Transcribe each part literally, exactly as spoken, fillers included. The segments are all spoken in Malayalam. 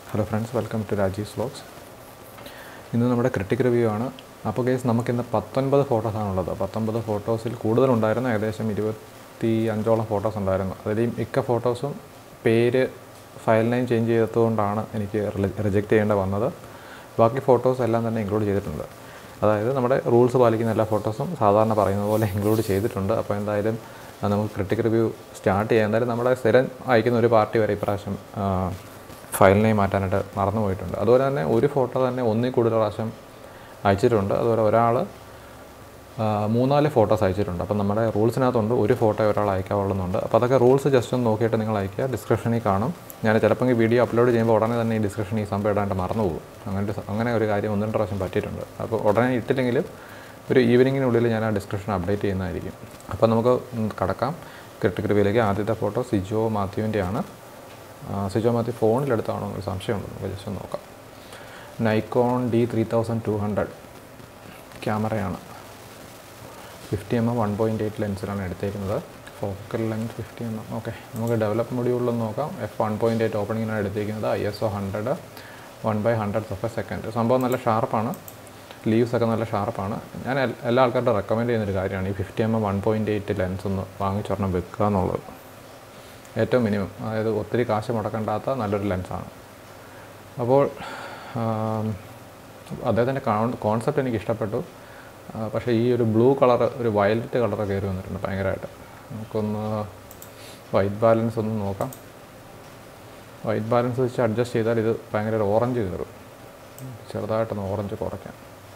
Hello friends, welcome to Raji's Vlogs. ഇന്ന് നമ്മുടെ ക്രിട്ടിക് റിവ്യൂ ആണ്. അപ്പോൾ ഗൈസ് നമുക്ക് ഇന്ന് പത്തൊൻപത് ഫോട്ടോസ് ആണുള്ളത്. പത്തൊൻപത് ഫോട്ടോസിൽ കൂടുതൽ ഉണ്ടായിരുന്നു, ഏകദേശം ഇരുപത്തി അഞ്ചോളം ഫോട്ടോസ് ഉണ്ടായിരുന്നു. അതിൽ മിക്ക ഫോട്ടോസും പേര് ഫയൽ നെയിം ചേഞ്ച് ചെയ്തതുകൊണ്ടാണ് എനിക്ക് റിജക്റ്റ് ചെയ്യേണ്ട വന്നത്. ബാക്കി ഫോട്ടോസ് എല്ലാം തന്നെ ഇൻക്ലൂഡ് ചെയ്തിട്ടുണ്ട്. അതായത് നമ്മുടെ റൂൾസ് പാലിക്കുന്ന എല്ലാ ഫോട്ടോസും സാധാരണ പറയുന്ന പോലെ ഇൻക്ലൂഡ് ചെയ്തിട്ടുണ്ട്. അപ്പോൾ എന്തായാലും നമുക്ക് ക്രിട്ടിക് റിവ്യൂ സ്റ്റാർട്ട് ചെയ്യാം. എന്തായാലും നമ്മുടെ സ്ഥിരം അയക്കുന്ന ഒരു പാർട്ടി വരെ ഇപ്രാവശ്യം ഫയൽ നെയിം മാറ്റാനായിട്ട് മറന്നു പോയിട്ടുണ്ട്. അതുപോലെ തന്നെ ഒരു ഫോട്ടോ തന്നെ ഒന്നിൽ കൂടുതൽ പ്രാവശ്യം അയച്ചിട്ടുണ്ട്. അതുപോലെ ഒരാൾ മൂന്നാല് ഫോട്ടോസ് അയച്ചിട്ടുണ്ട്. അപ്പോൾ നമ്മുടെ റൂൾസിനകത്തുണ്ട് ഒരു ഫോട്ടോ ഒരാൾ അയക്കാവുള്ളുന്നുണ്ട്. അപ്പോൾ അതൊക്കെ റൂൾസ് ജസ്റ്റ് ഒന്ന് നോക്കിയിട്ട് നിങ്ങൾ അയക്കുക. ഡിസ്ക്രിപ്ഷനിൽ കാണും. ഞാൻ ചിലപ്പോൾ ഈ വീഡിയോ അപ്ലോഡ് ചെയ്യുമ്പോൾ ഉടനെ തന്നെ ഈ ഡിസ്ക്രിപ്ഷനിൽ ഈ സംഭവം ഇടാണ്ട് മറന്നു പോകും. അങ്ങനത്തെ അങ്ങനെ ഒരു കാര്യം ഒന്ന് രണ്ട് പ്രാവശ്യം പറ്റിയിട്ടുണ്ട്. അപ്പോൾ ഉടനെ ഇട്ടില്ലെങ്കിലും ഒരു ഈവനിങ്ങിനുള്ളിൽ ഞാൻ ആ ഡിസ്ക്രിപ്ഷൻ അപ്ഡേറ്റ് ചെയ്യുന്നതായിരിക്കും. അപ്പോൾ നമുക്ക് കടക്കാം ക്രിട്ടിക് റിവ്യൂയിലേക്ക്. ആദ്യത്തെ ഫോട്ടോ സിജോ മാത്യുവിൻ്റെയാണ്. സിജോ മാത്യു ഫോണിലെടുത്താണോ എന്നൊരു സംശയമുണ്ട്. നമുക്ക് ജസ്റ്റ് ഒന്ന് നോക്കാം. Nikon D three thousand two hundred ക്യാമറയാണ്. Fifty M M one point eight ലെൻസിലാണ് എടുത്തേക്കുന്നത്. Focal length fifty M M. Okay, നമുക്ക് ഡെവലപ്പ് മൊഡ്യൂളിലൊന്ന് നോക്കാം. എഫ് വൺ പോയിൻറ്റ് എയ്റ്റ് ഓപ്പണിങ്ങിനാണ് എടുത്തേക്കുന്നത്. I S O hundred one by hundred of a second. സംഭവം നല്ല ഷാർപ്പാണ്. ലീവ്സ് ഒക്കെ നല്ല ഷാർപ്പാണ്. ഞാൻ എല്ലാ ആൾക്കാരുടെ റെക്കമെൻഡ് ചെയ്യുന്നൊരു കാര്യമാണ് ഈ fifty M M one point eight lens ഒന്ന് വാങ്ങിച്ചൊരെണ്ണം വെക്കുക എന്നുള്ളത്. ഏറ്റവും മിനിമം, അതായത് ഒത്തിരി കാശ് മുടക്കേണ്ടാത്ത നല്ലൊരു ലെൻസാണ്. അപ്പോൾ അദ്ദേഹത്തിൻ്റെ കോൺസെപ്റ്റ് എനിക്ക് ഇഷ്ടപ്പെട്ടു. പക്ഷേ ഈ ഒരു ബ്ലൂ കളർ, ഒരു വയലറ്റ് കളർ കയറി വന്നിട്ടുണ്ട് ഭയങ്കരമായിട്ട്. നമുക്കൊന്ന് വൈറ്റ് ബാലൻസ് ഒന്ന് നോക്കാം. വൈറ്റ് ബാലൻസ് വെച്ച് അഡ്ജസ്റ്റ് ചെയ്താൽ ഇത് ഭയങ്കര ഒരു ഓറഞ്ച് കയറും. ചെറുതായിട്ടൊന്ന് ഓറഞ്ച് കുറയ്ക്കാം.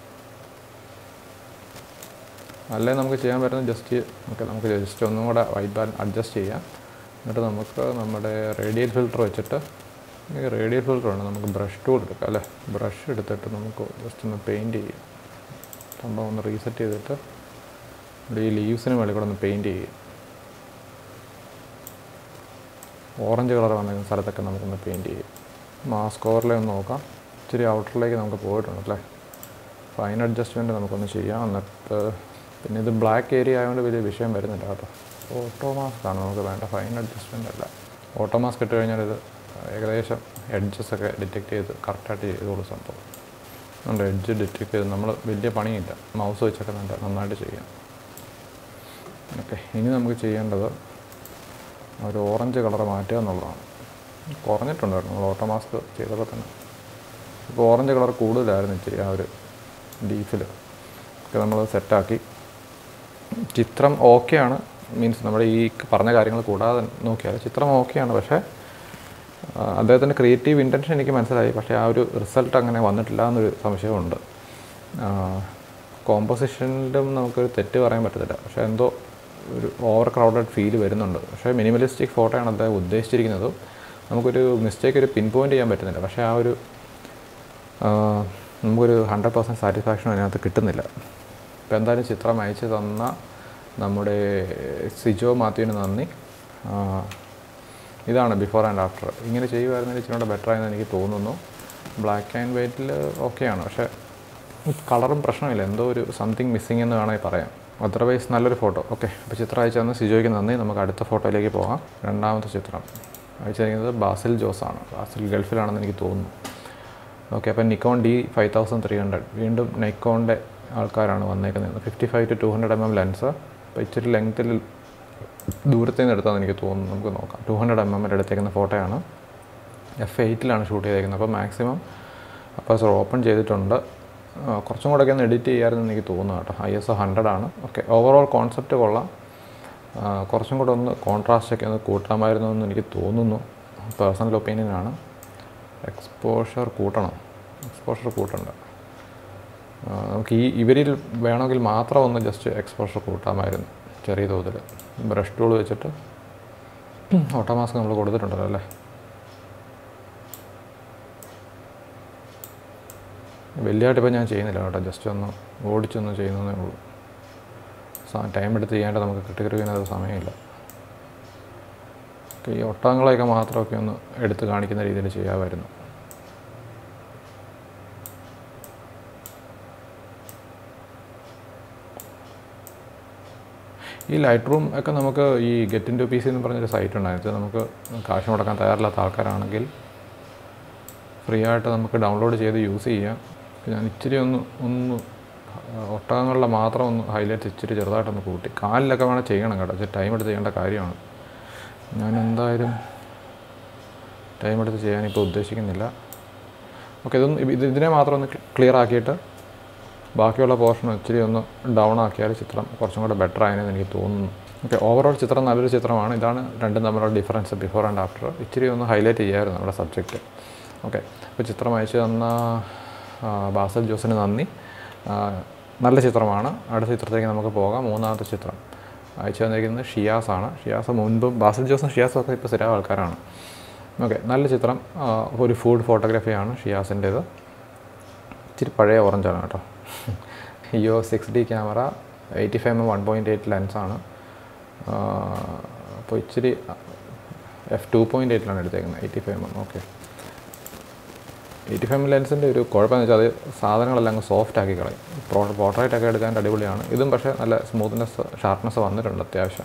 അല്ലെങ്കിൽ നമുക്ക് ചെയ്യാൻ പറ്റുന്ന ജസ്റ്റ് ഓക്കെ നമുക്ക് ജസ്റ്റ് ഒന്നും കൂടെ വൈറ്റ് ബാലൻസ് അഡ്ജസ്റ്റ് ചെയ്യാം. എന്നിട്ട് നമുക്ക് നമ്മുടെ റേഡിയൽ ഫിൽറ്റർ വെച്ചിട്ട്, ഈ റേഡിയൽ ഫിൽറ്ററാണ്, നമുക്ക് ബ്രഷ് ടൂൾ എടുക്കാം അല്ലേ. ബ്രഷ് എടുത്തിട്ട് നമുക്ക് ജസ്റ്റ് ഒന്ന് പെയിൻറ്റ് ചെയ്യാം. സംഭവം ഒന്ന് റീസെറ്റ് ചെയ്തിട്ട് ഇവിടെ ഈ ലീവ്സിന് മേളിൽ കൂടെ ഒന്ന് പെയിൻറ്റ് ചെയ്യും. ഓറഞ്ച് കളർ വന്നിരിക്കുന്ന സ്ഥലത്തൊക്കെ നമുക്കൊന്ന് പെയിൻറ്റ് ചെയ്യും. മാസ്ക് ഓവർലേ ഒന്ന് നോക്കാം. ഇച്ചിരി ഔട്ടറിലേക്ക് നമുക്ക് പോയിട്ടുണ്ട് അല്ലേ. ഫൈൻ അഡ്ജസ്റ്റ്മെൻറ്റ് നമുക്കൊന്ന് ചെയ്യാം. എന്നിട്ട് പിന്നെ ഇത് ബ്ലാക്ക് ഏരിയ ആയതുകൊണ്ട് വലിയ വിഷയം വരുന്നില്ല കേട്ടോ. ഓട്ടോ മാസ്ക് ആണ് നമുക്ക് വേണ്ട, ഫൈൻ അഡ്ജസ്റ്റ്മെൻ്റ് അല്ല. ഓട്ടോ മാസ്ക് ഇട്ട് കഴിഞ്ഞാൽ ഇത് ഏകദേശം എഡ്ജസ് ഒക്കെ ഡിറ്റക്റ്റ് ചെയ്ത് കറക്റ്റായിട്ട് ചെയ്തോളൂ. സംഭവം നമ്മുടെ എഡ്ജ് ഡിറ്റക്റ്റ് ചെയ്ത് നമ്മൾ വലിയ പണിയില്ല, മൗസ് വെച്ചൊക്കെ നല്ല നന്നായിട്ട് ചെയ്യാം. ഓക്കെ, ഇനി നമുക്ക് ചെയ്യേണ്ടത് ഒരു ഓറഞ്ച് കളർ മാറ്റുക എന്നുള്ളതാണ്. കുറഞ്ഞിട്ടുണ്ടായിരുന്നു നമ്മൾ ഓട്ടോ മാസ്ക് ചെയ്തപ്പോൾ തന്നെ. ഇപ്പോൾ ഓറഞ്ച് കളർ കൂടുതലായിരുന്നു ഇച്ചിരി ആ ഒരു ഡീഫിൽ ഒക്കെ നമ്മൾ സെറ്റാക്കി. ചിത്രം ഓക്കെയാണ്, മീൻസ് നമ്മുടെ ഈ പറഞ്ഞ കാര്യങ്ങൾ കൂടാതെ നോക്കിയാൽ ചിത്രം ഓക്കെയാണ്. പക്ഷേ അദ്ദേഹത്തിൻ്റെ ക്രിയേറ്റീവ് ഇൻറ്റൻഷൻ എനിക്ക് മനസ്സിലായി. പക്ഷേ ആ ഒരു റിസൾട്ട് അങ്ങനെ വന്നിട്ടില്ല എന്നൊരു സംശയമുണ്ട്. കോമ്പോസിഷനിലും നമുക്കൊരു തെറ്റ് പറയാൻ പറ്റത്തില്ല. പക്ഷേ എന്തോ ഒരു ഓവർ ക്രൗഡഡ് ഫീൽ വരുന്നുണ്ട്. പക്ഷേ മിനിമലിസ്റ്റിക് ഫോട്ടോയാണ് അദ്ദേഹം ഉദ്ദേശിച്ചിരിക്കുന്നത്. നമുക്കൊരു മിസ്റ്റേക്ക് ഒരു പിൻ പോയിൻ്റ് ചെയ്യാൻ പറ്റുന്നില്ല. പക്ഷേ ആ ഒരു നമുക്കൊരു ഹൺഡ്രഡ് പെർസെൻറ്റ് സാറ്റിസ്ഫാക്ഷൻ അതിനകത്ത് കിട്ടുന്നില്ല. ഇപ്പോൾ എന്തായാലും ചിത്രം അയച്ചു തന്ന നമ്മുടെ സിജോ മാത്യുവിന് നന്ദി. ഇതാണ് ബിഫോർ ആൻഡ് ആഫ്റ്റർ. ഇങ്ങനെ ചെയ്യുമായിരുന്നെങ്കിൽ ഇച്ചിരി കൂടെ ബെറ്റർ ആയെന്ന് എനിക്ക് തോന്നുന്നു. ബ്ലാക്ക് ആൻഡ് വൈറ്റിൽ ഓക്കെയാണ്, പക്ഷേ കളറും പ്രശ്നമില്ല. എന്തോ ഒരു സംതിങ് മിസ്സിങ് എന്ന് വേണമെങ്കിൽ പറയാം. അതർവൈസ് നല്ലൊരു ഫോട്ടോ. ഓക്കെ, അപ്പോൾ ചിത്രം അയച്ചു തന്ന സിജോയ്ക്ക് നന്ദി. നമുക്ക് അടുത്ത ഫോട്ടോയിലേക്ക് പോകാം. രണ്ടാമത്തെ ചിത്രം അയച്ചിരിക്കുന്നത് ബാസിൽ ജോസാണ്. ബാസിൽ ഗൾഫിലാണെന്ന് എനിക്ക് തോന്നുന്നു. ഓക്കെ, അപ്പോൾ Nikon D five thousand three hundred വീണ്ടും നിക്കോണിൻ്റെ ആൾക്കാരാണ് വന്നേക്കുന്നത്. Fifty five to two hundred M M lens. അപ്പോൾ ഇച്ചിരി ലെങ്ത്തിൽ ദൂരത്തിൽ നിന്ന് എടുത്താൽ എനിക്ക് തോന്നുന്നു. നമുക്ക് നോക്കാം. ടു ഹൺഡ്രഡ് എം എമ്മിൽ എടുത്തേക്കുന്ന ഫോട്ടോയാണ്. എഫ് എയ്റ്റിലാണ് ഷൂട്ട് ചെയ്തേക്കുന്നത്. അപ്പോൾ മാക്സിമം അപ്പോൾ ഓപ്പൺ ചെയ്തിട്ടുണ്ട്. കുറച്ചും കൂടെയൊക്കെ ഒന്ന് എഡിറ്റ് ചെയ്യാമായിരുന്നു എനിക്ക് തോന്നുന്നു കേട്ടോ. ഐ എസ് ഒ ഹൺഡ്രഡ് ആണ്. ഓക്കെ, ഓവറോൾ കോൺസെപ്റ്റ് കൊള്ളാം. കുറച്ചും കൂടെ ഒന്ന് കോൺട്രാസ്റ്റൊക്കെ ഒന്ന് കൂട്ടാമായിരുന്നു എന്ന് എനിക്ക് തോന്നുന്നു. പേഴ്സണൽ ഒപ്പീനിയനാണ്. എക്സ്പോഷർ കൂട്ടണം, എക്സ്പോഷർ കൂട്ടണ്ട. നമുക്ക് ഈ ഇവരിൽ വേണമെങ്കിൽ മാത്രം ഒന്ന് ജസ്റ്റ് എക്സ്പോഷർ കൂട്ടാമായിരുന്നു ചെറിയ തോതിൽ. ബ്രഷ് ടൂൾ വെച്ചിട്ട് ഓട്ടോ മാസ്ക് നമ്മൾ കൊടുത്തിട്ടുണ്ടല്ലോ അല്ലേ. വലിയതായിട്ട് ഇപ്പോൾ ഞാൻ ചെയ്യുന്നില്ല കേട്ടോ. ജസ്റ്റ് ഒന്ന് ഓടിച്ചൊന്ന് ചെയ്യുന്നതേ ഉള്ളൂ. ടൈം എടുത്ത് ചെയ്യാണ്ട് നമുക്ക് കിട്ടിക്കറിയാനത് സമയമില്ല. ഈ ഒട്ടകങ്ങളെയൊക്കെ മാത്രമൊക്കെ ഒന്ന് എടുത്ത് കാണിക്കുന്ന രീതിയിൽ ചെയ്യാമായിരുന്നു. ഈ ലൈറ്റ് റൂം ഒക്കെ നമുക്ക് ഈ get in to P C എന്ന് പറഞ്ഞൊരു സൈറ്റ് ഉണ്ടായിരുന്നു. നമുക്ക് കാശ് മുടക്കാൻ തയ്യാറില്ലാത്ത ആൾക്കാരാണെങ്കിൽ ഫ്രീ ആയിട്ട് നമുക്ക് ഡൗൺലോഡ് ചെയ്ത് യൂസ് ചെയ്യാം. ഞാൻ ഇച്ചിരി ഒന്ന് ഒന്ന് ഒട്ടകങ്ങളുടെ മാത്രം ഒന്ന് ഹൈലൈറ്റ്സ് ഇച്ചിരി ചെറുതായിട്ടൊന്ന് കൂട്ടി. കാലിലൊക്കെ വേണം ചെയ്യണം കേട്ടോ, ഇച്ചിരി ടൈം എടുത്ത് ചെയ്യേണ്ട കാര്യമാണ്. ഞാൻ എന്തായാലും ടൈം എടുത്ത് ചെയ്യാനിപ്പോൾ ഉദ്ദേശിക്കുന്നില്ല. ഓക്കെ, ഇതൊന്ന് ഇത് ഇതിനെ മാത്രം ഒന്ന് ക്ലിയർ ആക്കിയിട്ട് ബാക്കിയുള്ള പോർഷൻ ഇച്ചിരി ഒന്ന് ഡൗൺ ആക്കിയാൽ ചിത്രം കുറച്ചും കൂടെ ബെറ്റർ ആയെന്ന് എനിക്ക് തോന്നുന്നു. ഓക്കെ, ഓവറോൾ ചിത്രം നല്ലൊരു ചിത്രമാണ്. ഇതാണ് രണ്ടും തമ്മിലുള്ള ഡിഫറൻസ്, ബിഫോർ ആൻഡ് ആഫ്റ്റർ. ഇച്ചിരി ഒന്ന് ഹൈലൈറ്റ് ചെയ്യാമായിരുന്നു നമ്മുടെ സബ്ജക്റ്റ്. ഓക്കെ, അപ്പോൾ ചിത്രം അയച്ചു തന്ന ബാസൽ ജോസിന് നന്ദി. നല്ല ചിത്രമാണ്. അടുത്ത ചിത്രത്തേക്ക് നമുക്ക് പോകാം. മൂന്നാമത്തെ ചിത്രം അയച്ചു തന്നിരിക്കുന്നത് ഷിയാസാണ്. ഷിയാസ് മുൻപും ബാസൽ ജോസും ഷിയാസും ഒക്കെ ഇപ്പോൾ സ്ഥിരം ആൾക്കാരാണ്. ഓക്കെ, നല്ല ചിത്രം. ഒരു ഫുഡ് ഫോട്ടോഗ്രാഫിയാണ് ഷിയാസിൻ്റേത്. ഇച്ചിരി പഴയ ഓറഞ്ചാണ് കേട്ടോ. EOS six D camera, eighty five M one point eight ലെൻസാണ്. അപ്പോൾ ഇച്ചിരി എഫ് ടു പോയിൻറ്റ് എയ്റ്റിലാണ് എടുത്തേക്കുന്നത്, eighty five M. Okay, eighty five M ലെൻസിൻ്റെ ഒരു കുഴപ്പമെന്ന് വെച്ചാൽ അത് സാധനങ്ങളെല്ലാം അങ്ങ് സോഫ്റ്റ് ആക്കി കളയും. പ്രോ പോർട്രേറ്റൊക്കെ എടുക്കാൻ അടിപൊളിയാണ്. ഇതും പക്ഷേ നല്ല സ്മൂത്ത്നെസ്, ഷാർപ്നെസ് വന്നിട്ടുണ്ട് അത്യാവശ്യം.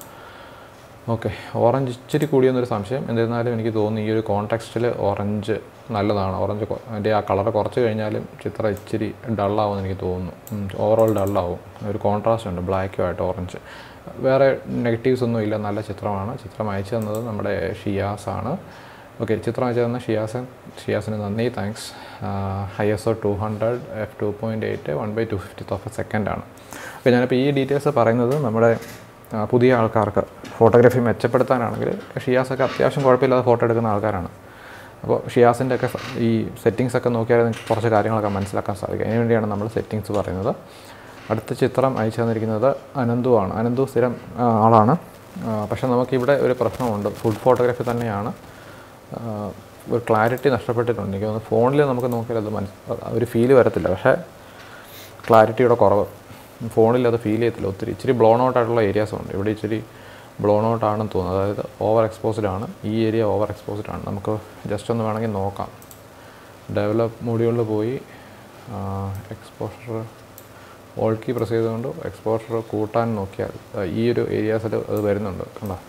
ഓക്കെ, ഓറഞ്ച് ഇച്ചിരി കൂടിയെന്നൊരു സംശയം. എന്നിരുന്നാലും എനിക്ക് തോന്നുന്നു ഈ ഒരു കോൺടെക്സ്റ്റിൽ ഓറഞ്ച് നല്ലതാണ്. ഓറഞ്ച് അതിൻ്റെ ആ കളർ കുറച്ച് കഴിഞ്ഞാലും ചിത്രം ഇച്ചിരി ഡള്ളാവുമെന്ന് എനിക്ക് തോന്നുന്നു. ഓവറോൾ ഡള്ളാവും. ഒരു കോൺട്രാസ്റ്റ് ഉണ്ട് ബ്ലാക്കുമായിട്ട് ഓറഞ്ച്. വേറെ നെഗറ്റീവ്സ് ഒന്നും ഇല്ല, നല്ല ചിത്രമാണ്. ചിത്രം അയച്ചു തന്നത് നമ്മുടെ ഷിയാസാണ്. ഓക്കെ, ചിത്രം അയച്ചു തന്ന ഷിയാസൻ ഷിയാസിന് നന്ദി, thanks. I S O two hundred F two point eight one by two fiftieth of a സെക്കൻഡാണ്. അപ്പോൾ ഞാനിപ്പോൾ ഈ ഡീറ്റെയിൽസ് പറയുന്നത് നമ്മുടെ പുതിയ ആൾക്കാർക്ക് ഫോട്ടോഗ്രാഫി മെച്ചപ്പെടുത്താനാണെങ്കിൽ ഷിയാസൊക്കെ അത്യാവശ്യം കുഴപ്പമില്ലാതെ ഫോട്ടോ എടുക്കുന്ന ആൾക്കാരാണ്. അപ്പോൾ ഷിയാസിൻ്റെ ഒക്കെ ഈ സെറ്റിങ്സൊക്കെ നോക്കിയാൽ കുറച്ച് കാര്യങ്ങളൊക്കെ മനസ്സിലാക്കാൻ സാധിക്കും. അതിന് വേണ്ടിയാണ് നമ്മൾ സെറ്റിങ്സ് പറയുന്നത്. അടുത്ത ചിത്രം അയച്ചു തന്നിരിക്കുന്നത് അനന്തുവാണ്. അനന്തു സ്ഥിരം ആളാണ്. പക്ഷേ നമുക്കിവിടെ ഒരു പ്രശ്നമുണ്ട്. ഫുഡ് ഫോട്ടോഗ്രാഫി തന്നെയാണ്. ഒരു ക്ലാരിറ്റി നഷ്ടപ്പെട്ടിട്ടുണ്ട്. എനിക്ക് തോന്നുന്നു ഫോണിൽ നമുക്ക് നോക്കിയാൽ അത് മനസ്സ് ഒരു ഫീല് വരത്തില്ല. പക്ഷേ ക്ലാരിറ്റിയുടെ കുറവ് ഫോണിൽ അത് ഫീൽ ചെയ്യത്തില്ല. ഒത്തിരി ഇച്ചിരി ബ്ലോൺ ഔട്ട് ആയിട്ടുള്ള ഏരിയാസ് ഉണ്ട്. ഇവിടെ ഇച്ചിരി ബ്ലോൺ ഔട്ട് ആണെന്ന് തോന്നുന്നു. അതായത് ഓവർ എക്സ്പോസ്ഡ് ആണ്. ഈ ഏരിയ ഓവർ എക്സ്പോസ്ഡ് ആണ്. നമുക്ക് ജസ്റ്റ് ഒന്ന് വേണമെങ്കിൽ നോക്കാം. ഡെവലപ്പ് മോഡ്യൂളിൽ പോയി എക്സ്പോഷർ ഓൾ കീ പ്രസ് ചെയ്തുകൊണ്ട് എക്സ്പോഷർ കൂട്ടാൻ നോക്കിയാൽ ഈ ഒരു ഏരിയാസിൽ അത് വരുന്നുണ്ട്. കണ്ടോ,